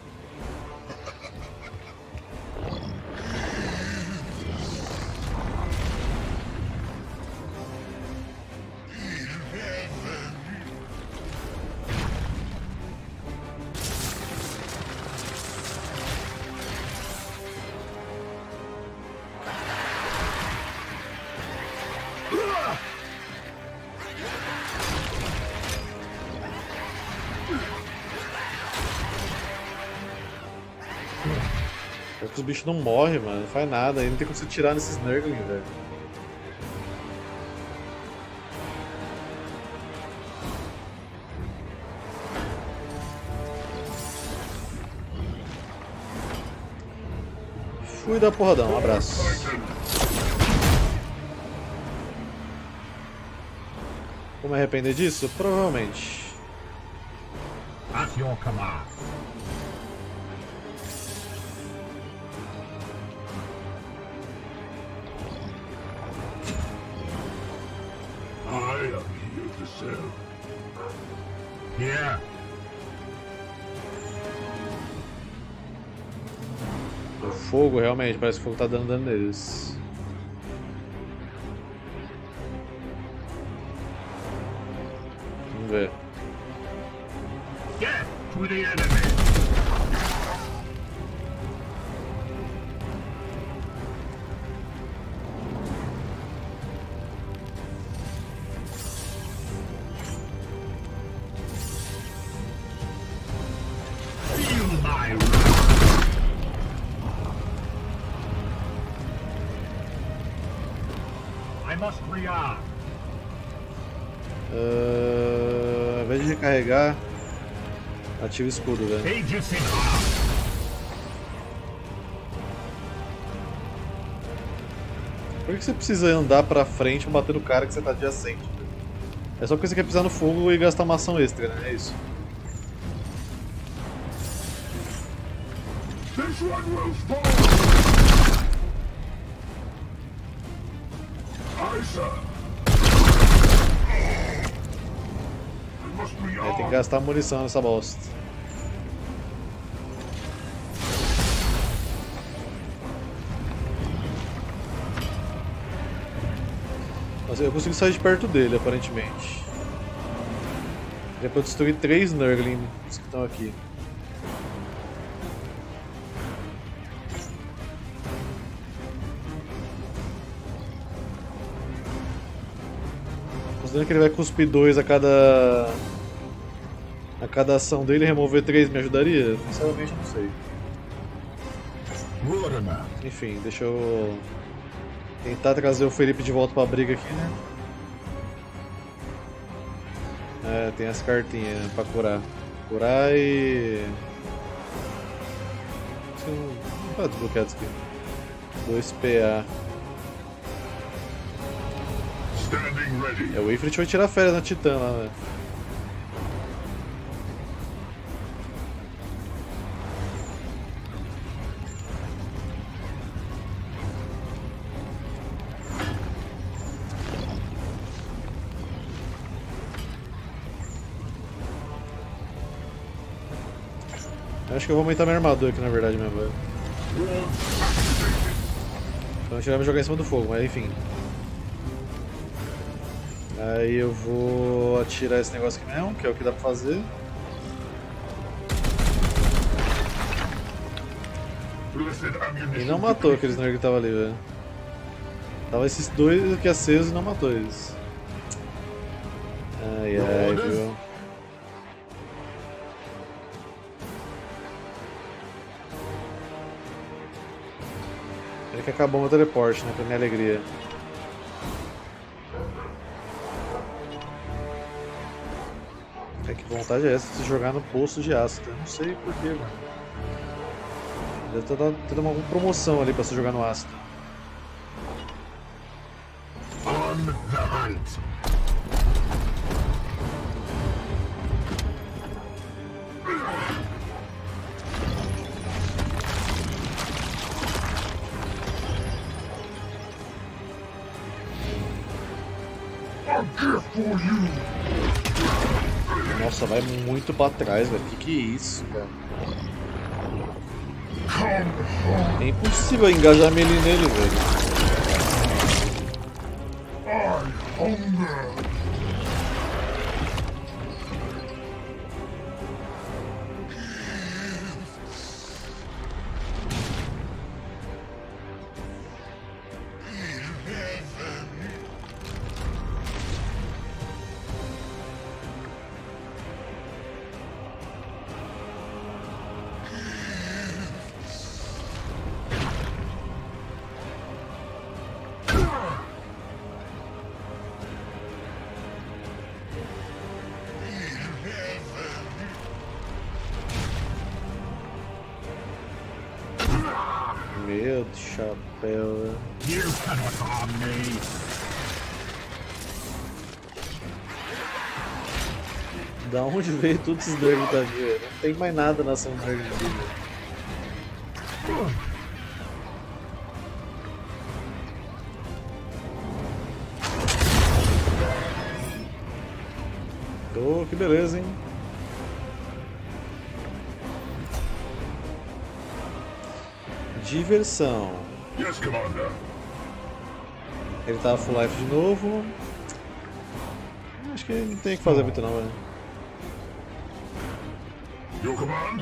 Os bichos não morrem, mano, não faz nada, aí não tem como você tirar nesses Nurgle, velho. Fui dar porradão, um abraço. Vou me arrepender disso? Provavelmente. At your command. I am here to serve. Here. O fogo, realmente, parece que o fogo tá dando dano neles. Vamos ver. Get to the enemy. Feel my wrath. must rearm. Ao invés de recarregar, ativa o escudo, velho. Aegis in arm. Por que você precisa andar pra frente pra bater no cara que você tá adjacente? É só porque você quer pisar no fogo e gastar uma ação extra, né? É isso. This one will fall! Aye, sir! We must Tem que rearm! gastar munição nessa bosta. Nossa, eu consigo sair de perto dele, aparentemente. Já pra destruir 3 Nurglings que estão aqui. Considerando que ele vai cuspir 2 a cada ação dele, remover 3 me ajudaria? Sinceramente não sei. Rurimer. Enfim, deixa eu tentar trazer o Felipe de volta pra briga aqui, né? É, tem as cartinhas pra curar. Curar e... Não tá desbloqueado isso aqui. 2 PA. Standing ready! É, o Ifrit vai tirar férias na Titã lá, né? Acho que eu vou aumentar minha armadura aqui, na verdade, mesmo, velho. Então tirar me jogar em cima do fogo, mas enfim. Aí eu vou atirar esse negócio aqui mesmo, que é o que dá pra fazer. E não matou aqueles nerds que tava ali, velho. Tava esses 2 aqui acesos e não matou eles. Ai ai, viu? Ele que acabou meu teleporte, né? Pra minha alegria. É que vontade é essa de se jogar no poço de ácido? Eu não sei porquê, mano. Deve estar tendo alguma promoção ali pra se jogar no ácido. On the hunt. A gift for you! Nossa, vai muito pra trás, velho. Que é isso, cara? É impossível engajar melee nele, velho. I hunger! Meu chapéu. You cannot harm me. Da onde veio todos esses nerds da vida? Não tem mais nada na ação nerd de vida. Oh, que beleza, hein? Diversão. Yes, Commander. Ele tá full life de novo. Acho que não tem o que fazer muito não, velho. Your command?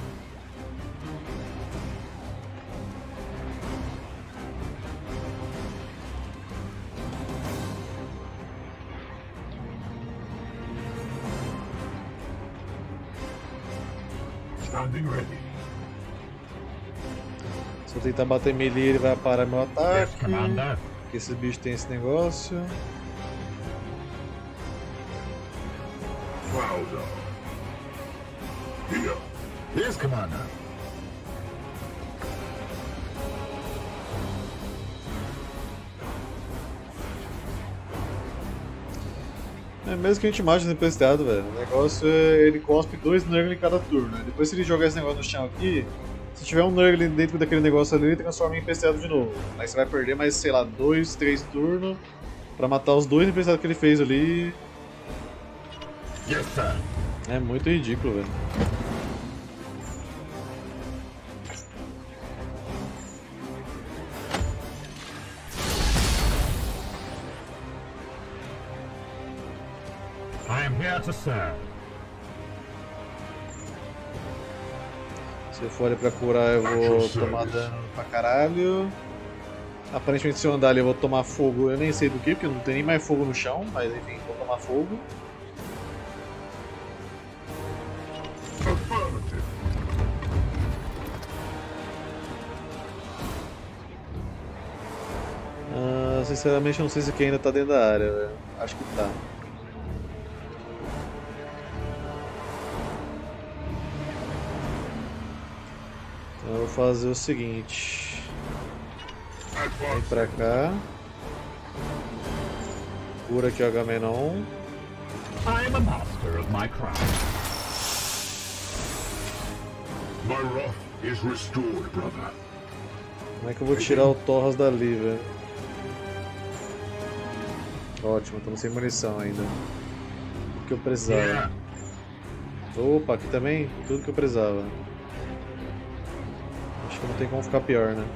Standing ready. Se eu tentar bater melee, ele vai parar meu Yes, ataque. Commander. Porque esses bichos tem esse negócio. Flounder. Here. Yes, Commander. É mesmo que a gente mate o tempestado, velho. O negócio é. Ele cospe 2 Nurgle em cada turno. Né? Depois, se ele jogar esse negócio no chão aqui, se tiver um Nurgle dentro daquele negócio ali, ele transforma em empesteado de novo. Aí você vai perder mais, sei lá, 2, 3 turnos pra matar os 2 empesteados que ele fez ali. Yes, sir. É muito ridículo, velho. I am here to serve. Se eu for ali pra curar, eu vou tomar dano pra caralho. Aparentemente, se eu andar ali, eu vou tomar fogo. Eu nem sei do que, porque não tem nem mais fogo no chão, mas enfim, vou tomar fogo. Affirmative. Sinceramente, eu não sei se quem ainda tá dentro da área, velho. Acho que tá. Então eu vou fazer o seguinte. Vem pra cá. Cura aqui o Agamenon. I am a master of my craft. My wrath is restored, brother. Como é que eu vou tirar o Torras dali, velho? Ótimo, estamos sem munição ainda. Tudo que eu precisava. Yeah. Opa, aqui também? Tudo que eu precisava. Acho que não tem como ficar pior, né?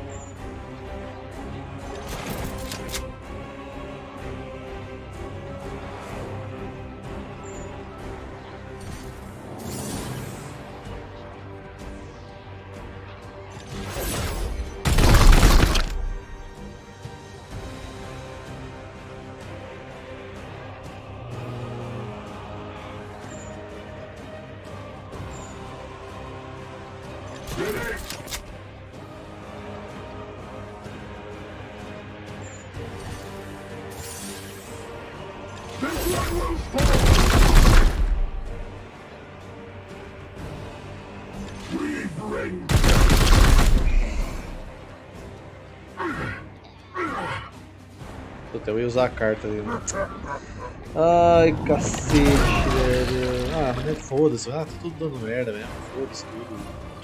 Puta, eu ia usar a carta ali, né? Ai, cacete, velho. Ah, mas foda-se. Ah, tá tudo dando merda mesmo. Foda-se tudo.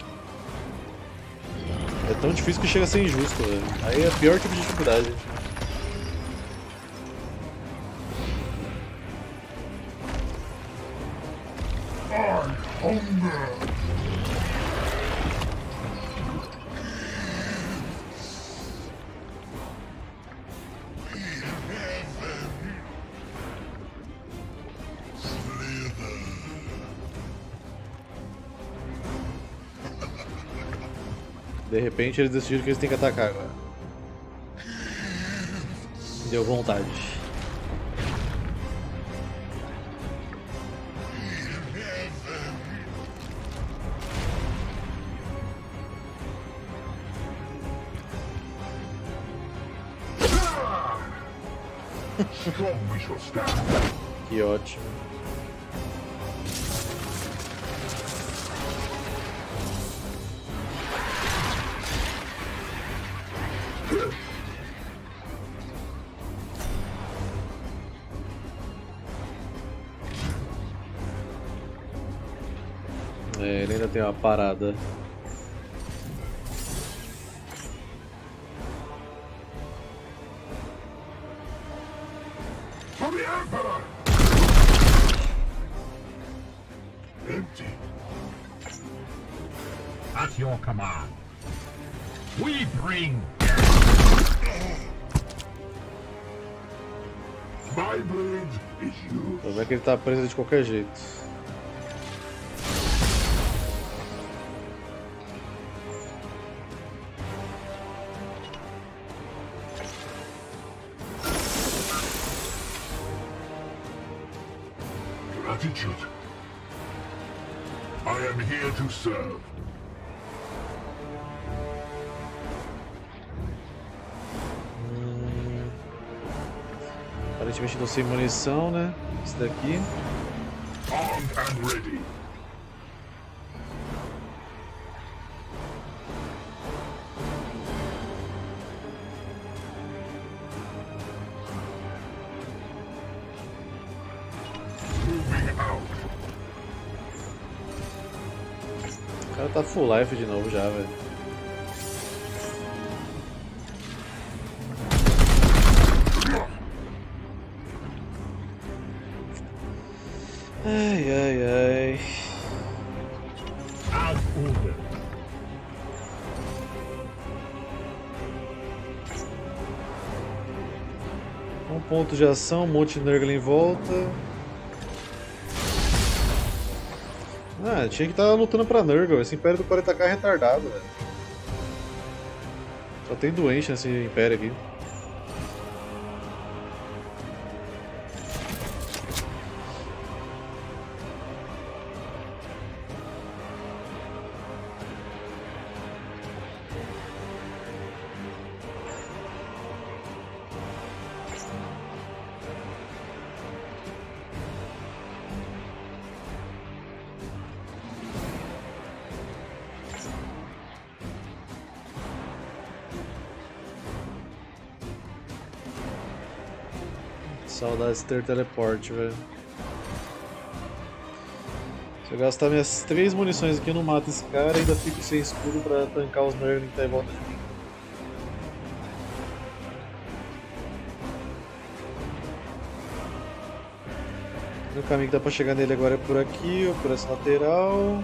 É tão difícil que chega a ser injusto, velho. Aí é o pior tipo de dificuldade. Hunger. De repente eles decidiram que eles têm que atacar agora. Deu vontade. Strong we shall stand. Que ótimo. É, ele ainda tem uma parada. For the Emperor! Empty. At your command. We bring My blade is yours. Tô vendo que ele tá preso de qualquer jeito. Gratitude. I am here to serve. Aparentemente tô sem munição, né? Esse daqui. Armed and ready. Moving out. O cara tá full life de novo já, velho. Ai, ai, ai. As ordered. Um ponto de ação, um monte de Nurgle em volta. Ah, tinha que estar lutando pra Nurgle. Esse Império do 40k é retardado, velho. Só tem doente nesse Império aqui. Saudades de ter teleporte, velho. Se eu gastar minhas 3 munições aqui, eu não mato esse cara e ainda fico sem escudo pra tancar os Nurgle que tá em volta de mim. O caminho que dá pra chegar nele agora é por aqui ou por essa lateral.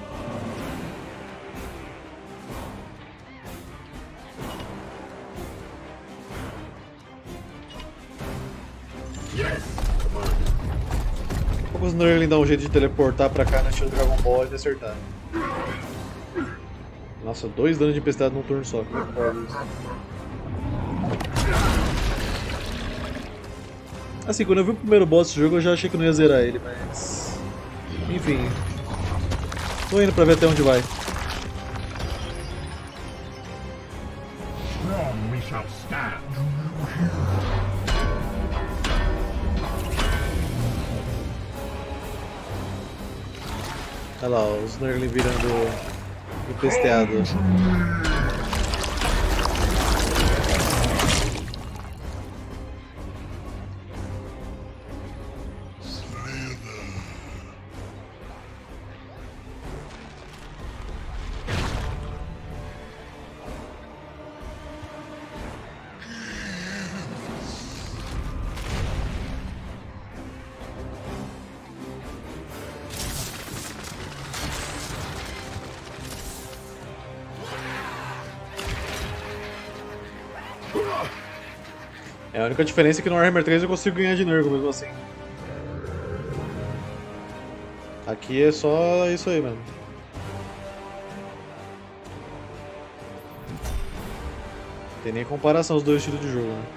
Os Nurgle dão um jeito de teleportar pra cá no estilo Dragon Ball e acertar. Nossa, 2 danos de tempestade num turno só. Como é que pode isso? Assim, quando eu vi o primeiro boss desse jogo eu já achei que não ia zerar ele, mas... Enfim. Tô indo pra ver até onde vai. Strong we shall stand. Olha lá, os Nurgle virando empesteado. É, a única diferença é que no Warhammer 3 eu consigo ganhar de Nurgle mesmo assim. Aqui é só isso aí, mano. Não tem nem comparação os dois estilos de jogo, né?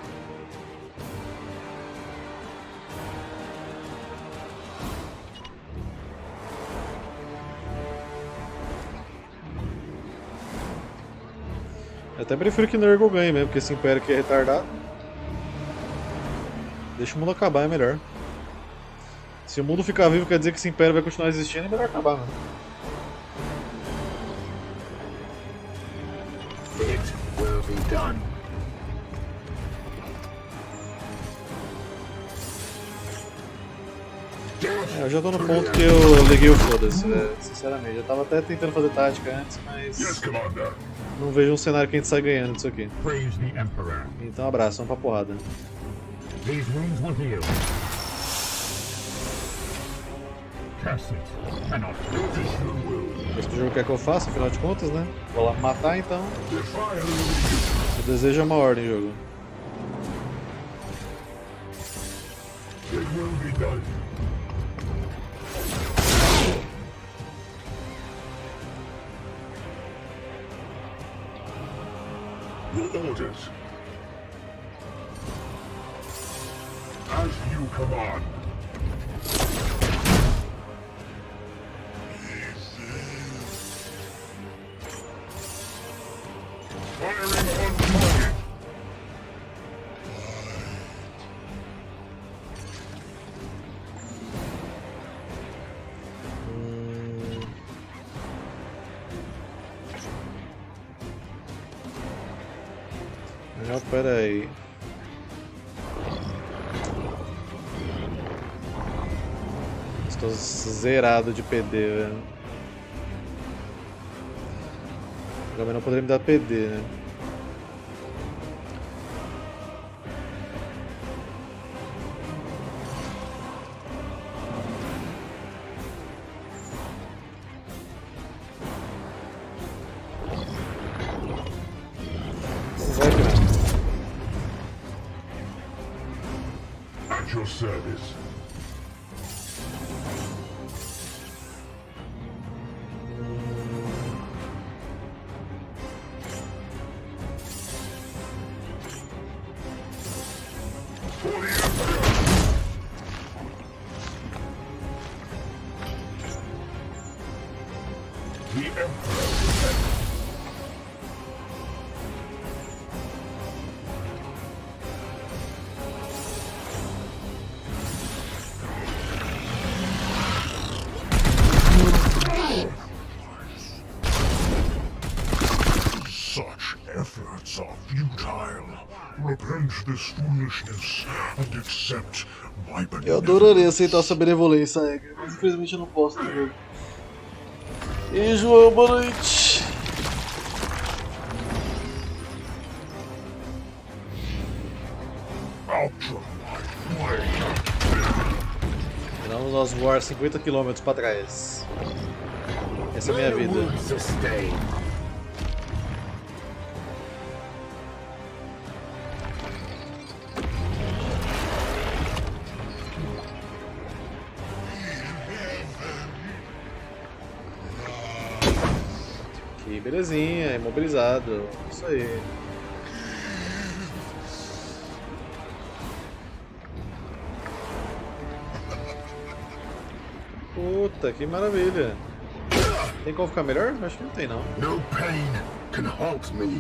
Eu até prefiro que Nurgle ganhe mesmo, porque esse Império aqui é retardado. Deixa o mundo acabar, é melhor. Se o mundo ficar vivo, quer dizer que esse Império vai continuar existindo, é melhor acabar, mano. It will be done. É, eu já tô no ponto que eu liguei o foda-se, sinceramente. Eu tava até tentando fazer tática antes, Yes, mas Commander. não vejo um cenário que a gente sai ganhando disso aqui. Praise the Emperor. Então abraço, vamos pra porrada. These wounds will heal. Curse it. Cannot. Esse jogo quer que eu faça, afinal de contas, né? Vou lá matar então. Defy. O desejo é uma ordem, jogo. It will be done. Your orders. As you command. Firing on target. Não, pera aí. Estou zerado de PD, velho. Agora não poderia me dar PD, né? Vai que não. At your service. Such efforts are futile. Repent this foolishness and accept my benevolence. Eu adoraria aceitar sua benevolência, Edgar, mas infelizmente eu não posso no jogo. E aí, João, boa noite. Tiramos nós voar 50 km para trás. Essa é a minha vida. Aqui, belezinha, imobilizado. Isso aí. Puta, que maravilha. Tem como ficar melhor? Acho que não tem, não. No pain can halt me.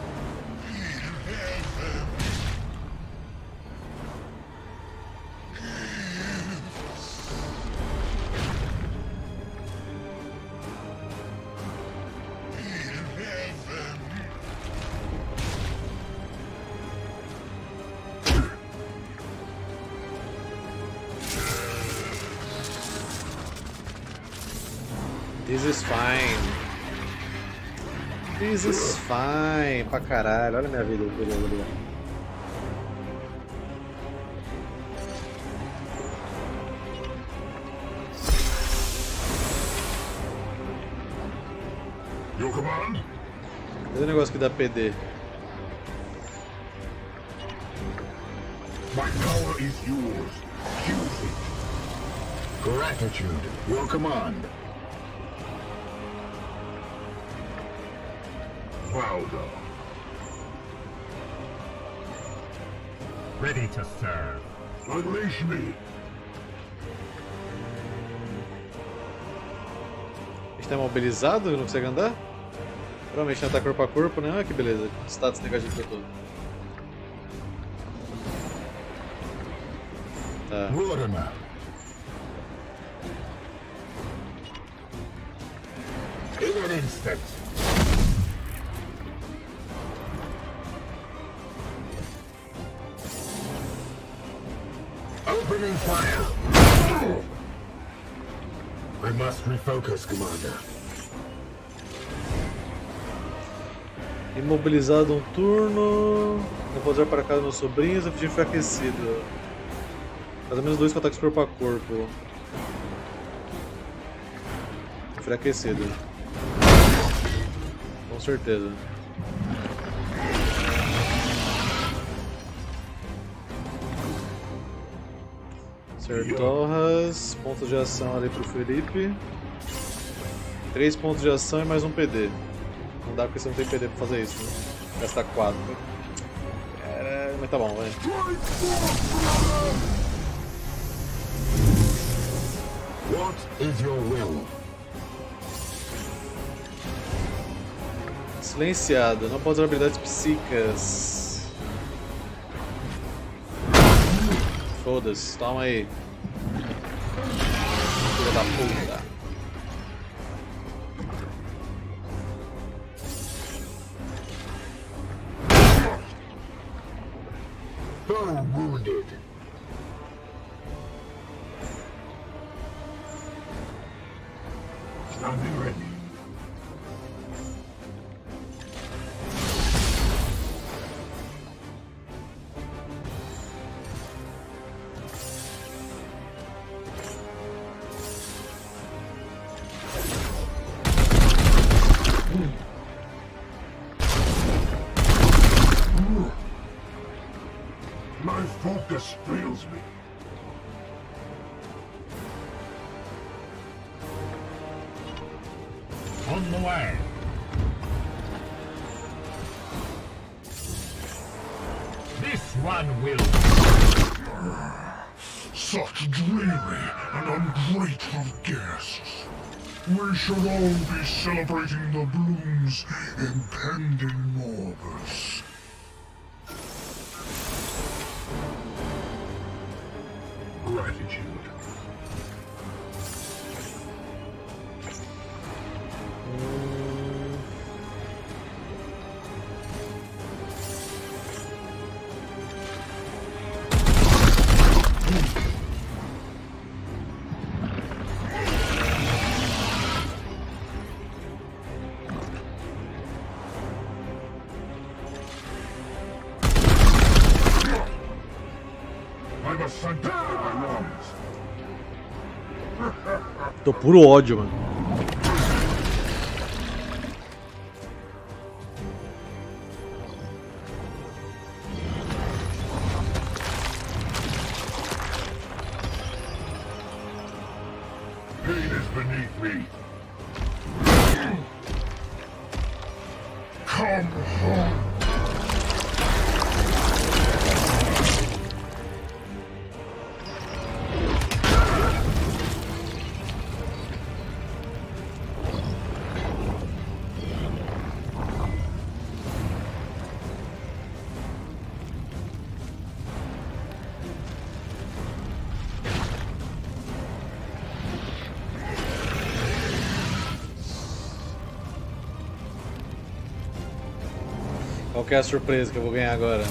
This is fine. This is fine pra caralho. Olha a minha vida. Beleza. Your command? Cadê o negócio que dá PD? My power is yours. Use it. Gratitude. Your command. Valda. Ready to serve. Unleash me. A gente tá imobilizado? Não consegue andar? Provavelmente não tá corpo a corpo, né? Ah, que beleza. Status negativo pra tudo. Tá. Wardener. In an instant. Opening fire. I must refocus, Commander. Imobilizado um turno. Não pode usar para casa dos sobrinhos. Eu pedi enfraquecido. Pelo menos 2 com ataques corpo a corpo. Enfraquecido. Com certeza. Sertorras, pontos de ação ali pro Felipe. 3 pontos de ação e mais um PD. Não dá porque você não tem PD pra fazer isso, né? Gastar 4. Mas tá bom, vai. What is your will? Silenciado, não pode usar habilidades psíquicas. Foda-se, toma aí. Filha da puta. Foe wounded. Standing ready. My focus fails me. On the way. This one will. Such dreary and ungrateful guests. We shall all be celebrating the bloom's impending Morbus. Gratitude. I must sanctify my lungs. Tô puro ódio, mano. Pain is beneath me. Come home. Qual que é a surpresa que eu vou ganhar agora?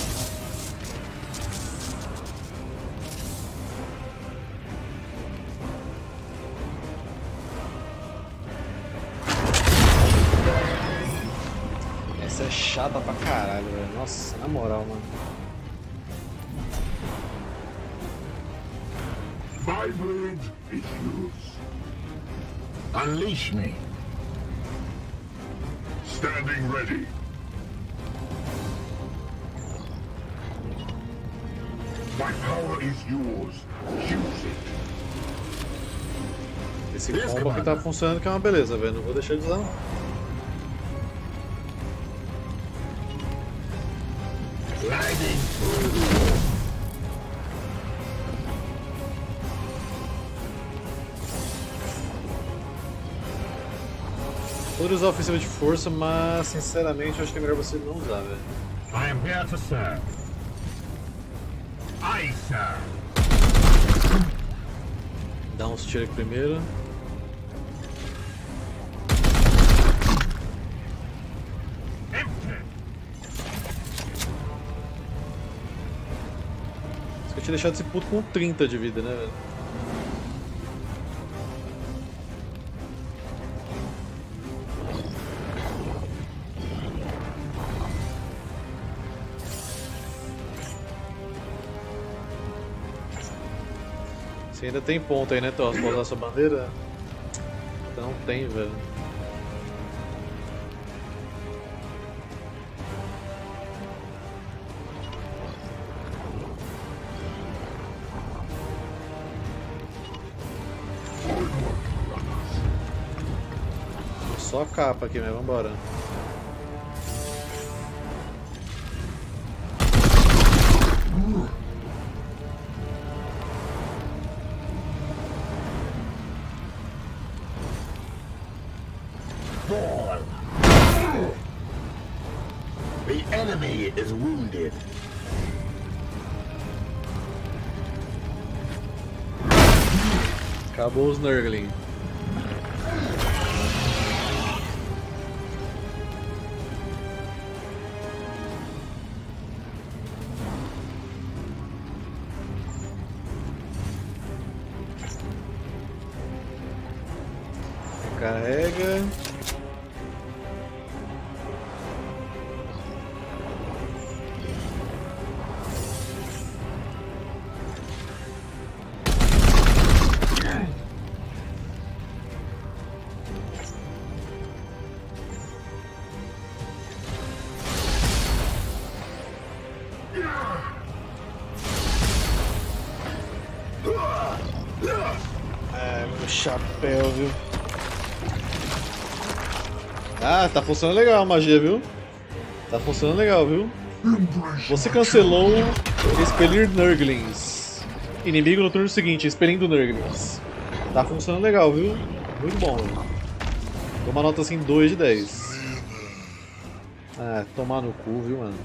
Essa é chata pra caralho, velho. Nossa, na moral, mano. My blade is yours. Unleash me. Standing ready. My power is yours. Use it. Esse combo aqui tá funcionando, que é uma beleza, velho. Não vou deixar de usar, não. Gliding through. Poderia usar a ofensiva de força, mas sinceramente eu acho que é melhor você não usar, velho. I am here to serve. Aye, sir. Dá uns tiros aqui primeiro. Empty. Eu tinha deixado esse puto com 30 de vida, né, velho? Você ainda tem ponto aí, né, Toss, pra usar sua bandeira? Não tem, velho. Só a capa aqui, mas vambora. Fall. The enemy is wounded. Acabou os Nurgling. Carrega. Chapéu, viu? Ah, tá funcionando legal a magia, viu? Tá funcionando legal, viu? Você cancelou expelir Nurglings. Inimigo no turno seguinte, expelindo Nurglings. Tá funcionando legal, viu? Muito bom. Dou uma nota assim 2 de 10. Ah, tomar no cu, viu, mano?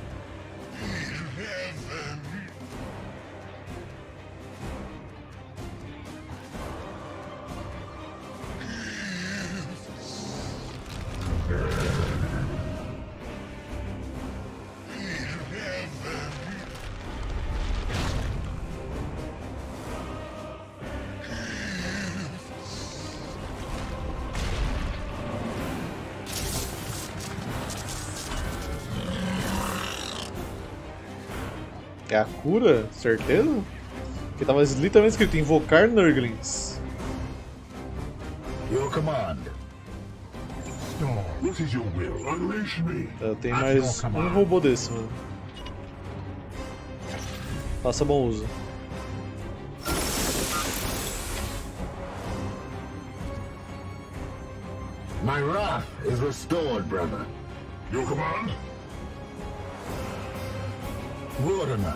É a cura? Certeza? Porque tava literalmente escrito invocar Nurglings. Your command. Star, what is your will? Unleash me. Eu tenho mais um robô desse, mano. Faça bom uso. My wrath is restored, brother. Your command? Wardener.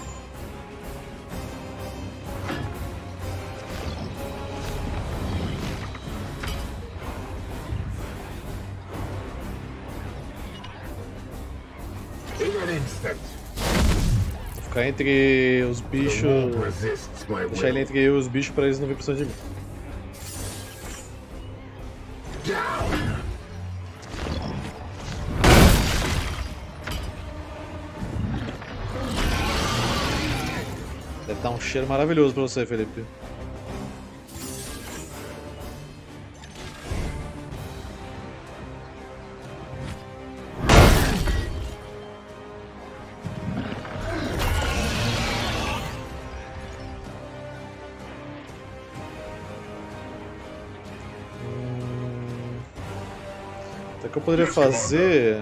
In an instant. Vou ficar entre os bichos. The world resists my Deixar ele will. entre eu e os bichos pra eles não virem pra cima de mim. Down. Deve dar um cheiro maravilhoso pra você, Felipe. Até que eu poderia fazer...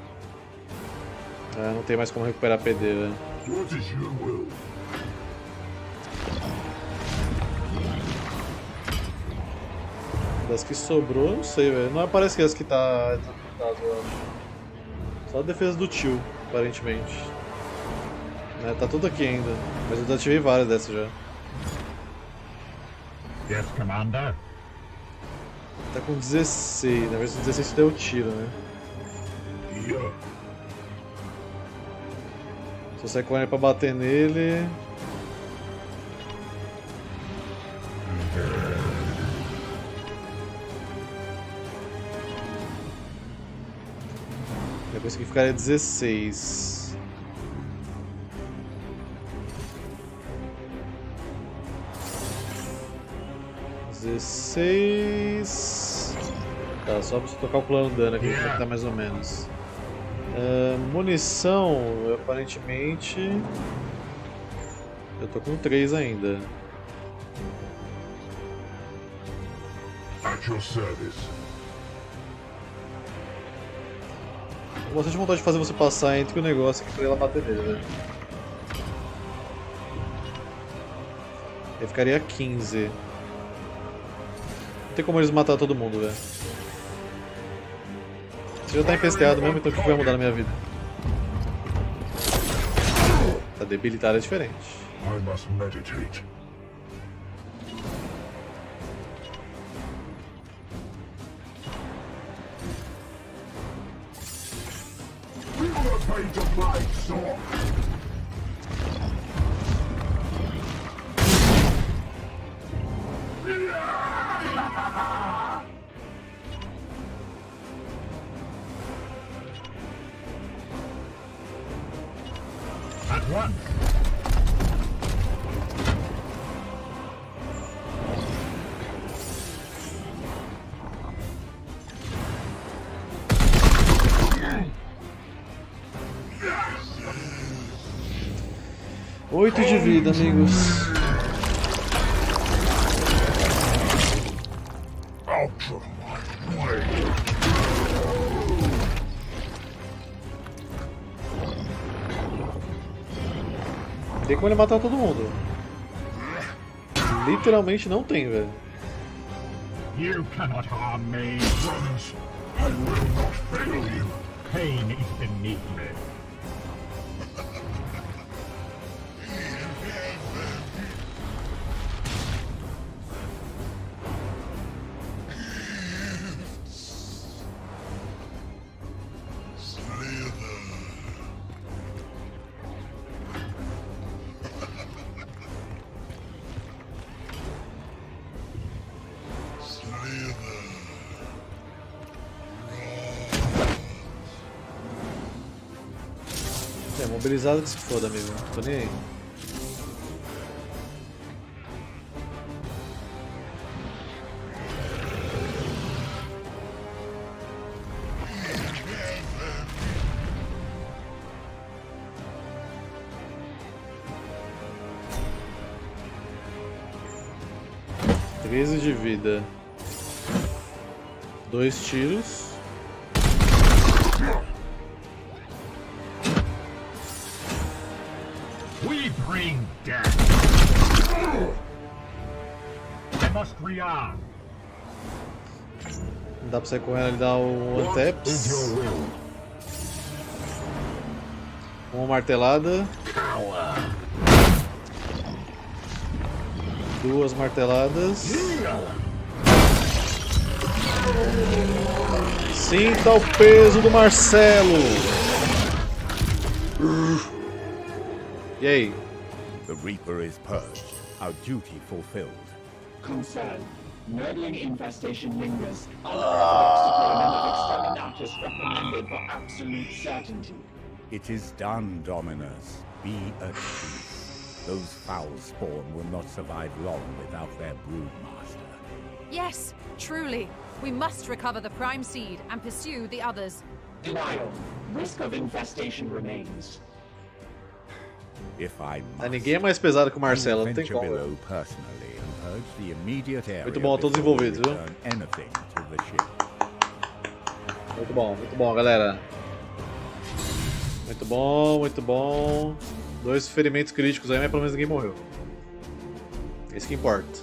Ah, não tem mais como recuperar PD, velho. What is your will? Das que sobrou, não sei, velho. Não parece que as que tá executado, eu acho. Só a defesa do tio, aparentemente. Né, tá tudo aqui ainda. Mas eu desativei várias dessas já. Yes, Commander. Tá com 16, na verdade 16 deu tiro, né? Yeah. Se você correr pra bater nele. Depois que ficaria 16. Tá, só pra você tocar o plano dano aqui, como é que tá mais ou menos. Munição, aparentemente. Eu tô com 3 ainda. At your service. Tô com bastante vontade de fazer você passar entre o negócio aqui pra ela bater nele, velho. Aí ficaria 15. Não tem como eles matar todo mundo, velho. Você já tá empesteado mesmo, então o que vai mudar na minha vida? Tá debilitado é diferente. I must meditate. Feel the pain of my sword. At once. 8 de vida, amigos. Out of my way. Tem como ele matar todo mundo. Literalmente não tem, velho. You cannot harm me. Promise, I will not fail you. Pain is beneath me. É, mobilizado que se foda, amigo. Tô nem aí. Treze de vida. 2 tiros. We bring death. I must rearm. Não dá pra sair correndo ali dar o Is Anteps. your will? Uma martelada. Power. 2 marteladas. Sinta o peso do Marcelo. E aí? The Reaper is purged, our duty fulfilled. Concern. Nurgling infestation lingers. Experiment of exterminatus recommended for absolute certainty. It is done, Dominus. Be at peace. Those foul spawn will not survive long without their broodmaster. Yes, truly. We must recover the Prime Seed and pursue the others. Denial. Risk of infestation remains. If I must, Ninguém é mais pesado que o Marcelo, não tem venture como. below personally and purge the immediate area Muito bom, todos before we envolvidos, viu? return anything to the ship. Muito bom, galera. Muito bom, muito bom. 2 ferimentos críticos aí, mas pelo menos ninguém morreu. Isso que importa.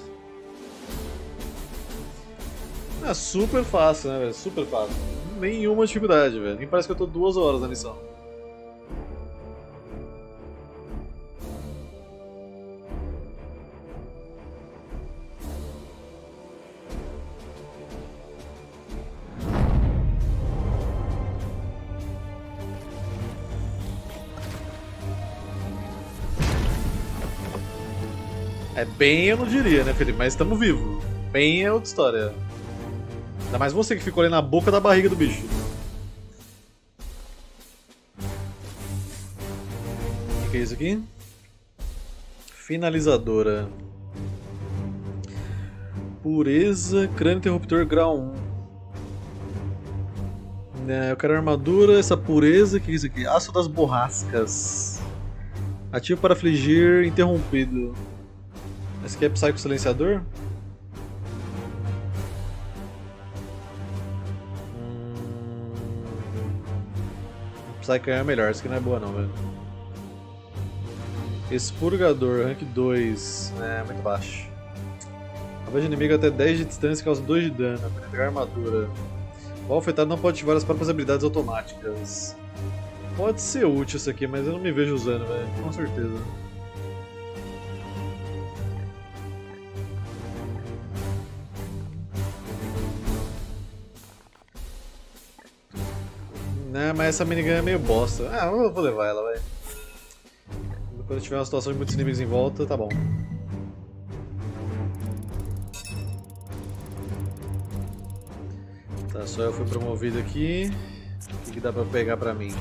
É super fácil, né, velho? Super fácil. Nenhuma dificuldade, velho. Nem parece que eu tô 2 horas na missão. É bem, eu não diria, né, Felipe? Mas estamos vivos. Bem é outra história. Ainda mais você que ficou ali na boca da barriga do bicho. O que é isso aqui? Finalizadora. Pureza, crânio interruptor grau 1. Eu quero armadura, essa pureza, o que é isso aqui? Aço das borrascas. Ativo para afligir interrompido. Esse aqui é Psycho Silenciador? Psycho é melhor, esse aqui não é boa não, velho. Expurgador, rank 2. É, muito baixo. A voz de inimigo até 10 de distância causa 2 de dano. Para pegar armadura. O afetado não pode ativar as próprias habilidades automáticas. Pode ser útil isso aqui, mas eu não me vejo usando, velho. Com certeza. Não, mas essa minigun é meio bosta. Ah, eu vou levar ela, velho. Quando tiver uma situação de muitos inimigos em volta, tá bom. Tá, só eu fui promovido aqui. O que dá pra pegar pra mim?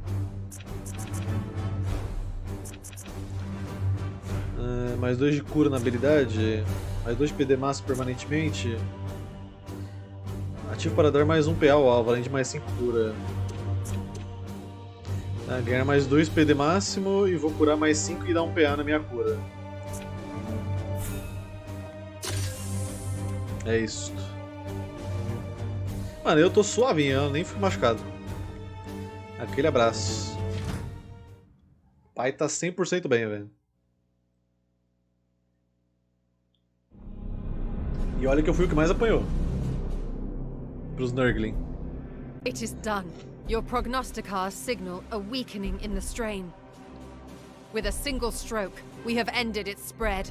Mais 2 de cura na habilidade. Mais 2 de PD máximo permanentemente. Ativo para dar mais 1 PA ao alvo, além de mais 5 cura. Tá, ganhar mais 2 PD máximo e vou curar mais 5 e dar um PA na minha cura. É isso. Mano, eu tô suavinho, eu nem fui machucado. Aquele abraço. Pai tá 100% bem, velho. E olha que eu fui o que mais apanhou. Pros Nurgling. It is done. Your prognosticars signal a weakening in the strain. With a single stroke, we have ended its spread.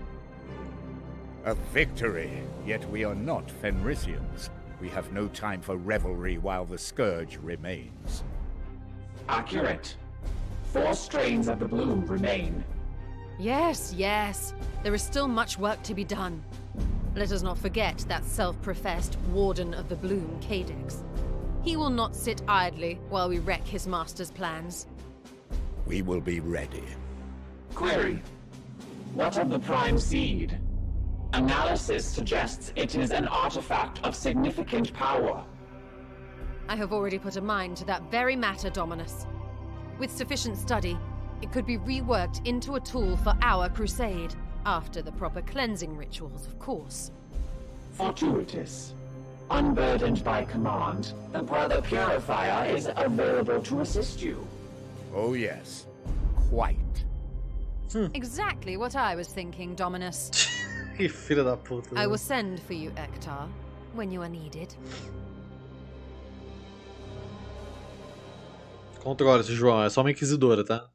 A victory, yet we are not Fenrisians. We have no time for revelry while the scourge remains. Accurate. 4 strains of the bloom remain. Yes, yes. There is still much work to be done. Let us not forget that self-professed Warden of the Bloom, Cadex. He will not sit idly while we wreck his master's plans. We will be ready. Query. What of the Prime Seed? Analysis suggests it is an artifact of significant power. I have already put a mind to that very matter, Dominus. With sufficient study, it could be reworked into a tool for our crusade. After the proper cleansing rituals, of course. Fortuitous. Unburdened by command, the Brother Purifier is available to assist you. Oh yes, quite. Exactly what I was thinking, Dominus. Que filha da puta. I will send for you, Ektar, when you are needed. Controle-se, João. É só uma inquisidora, tá?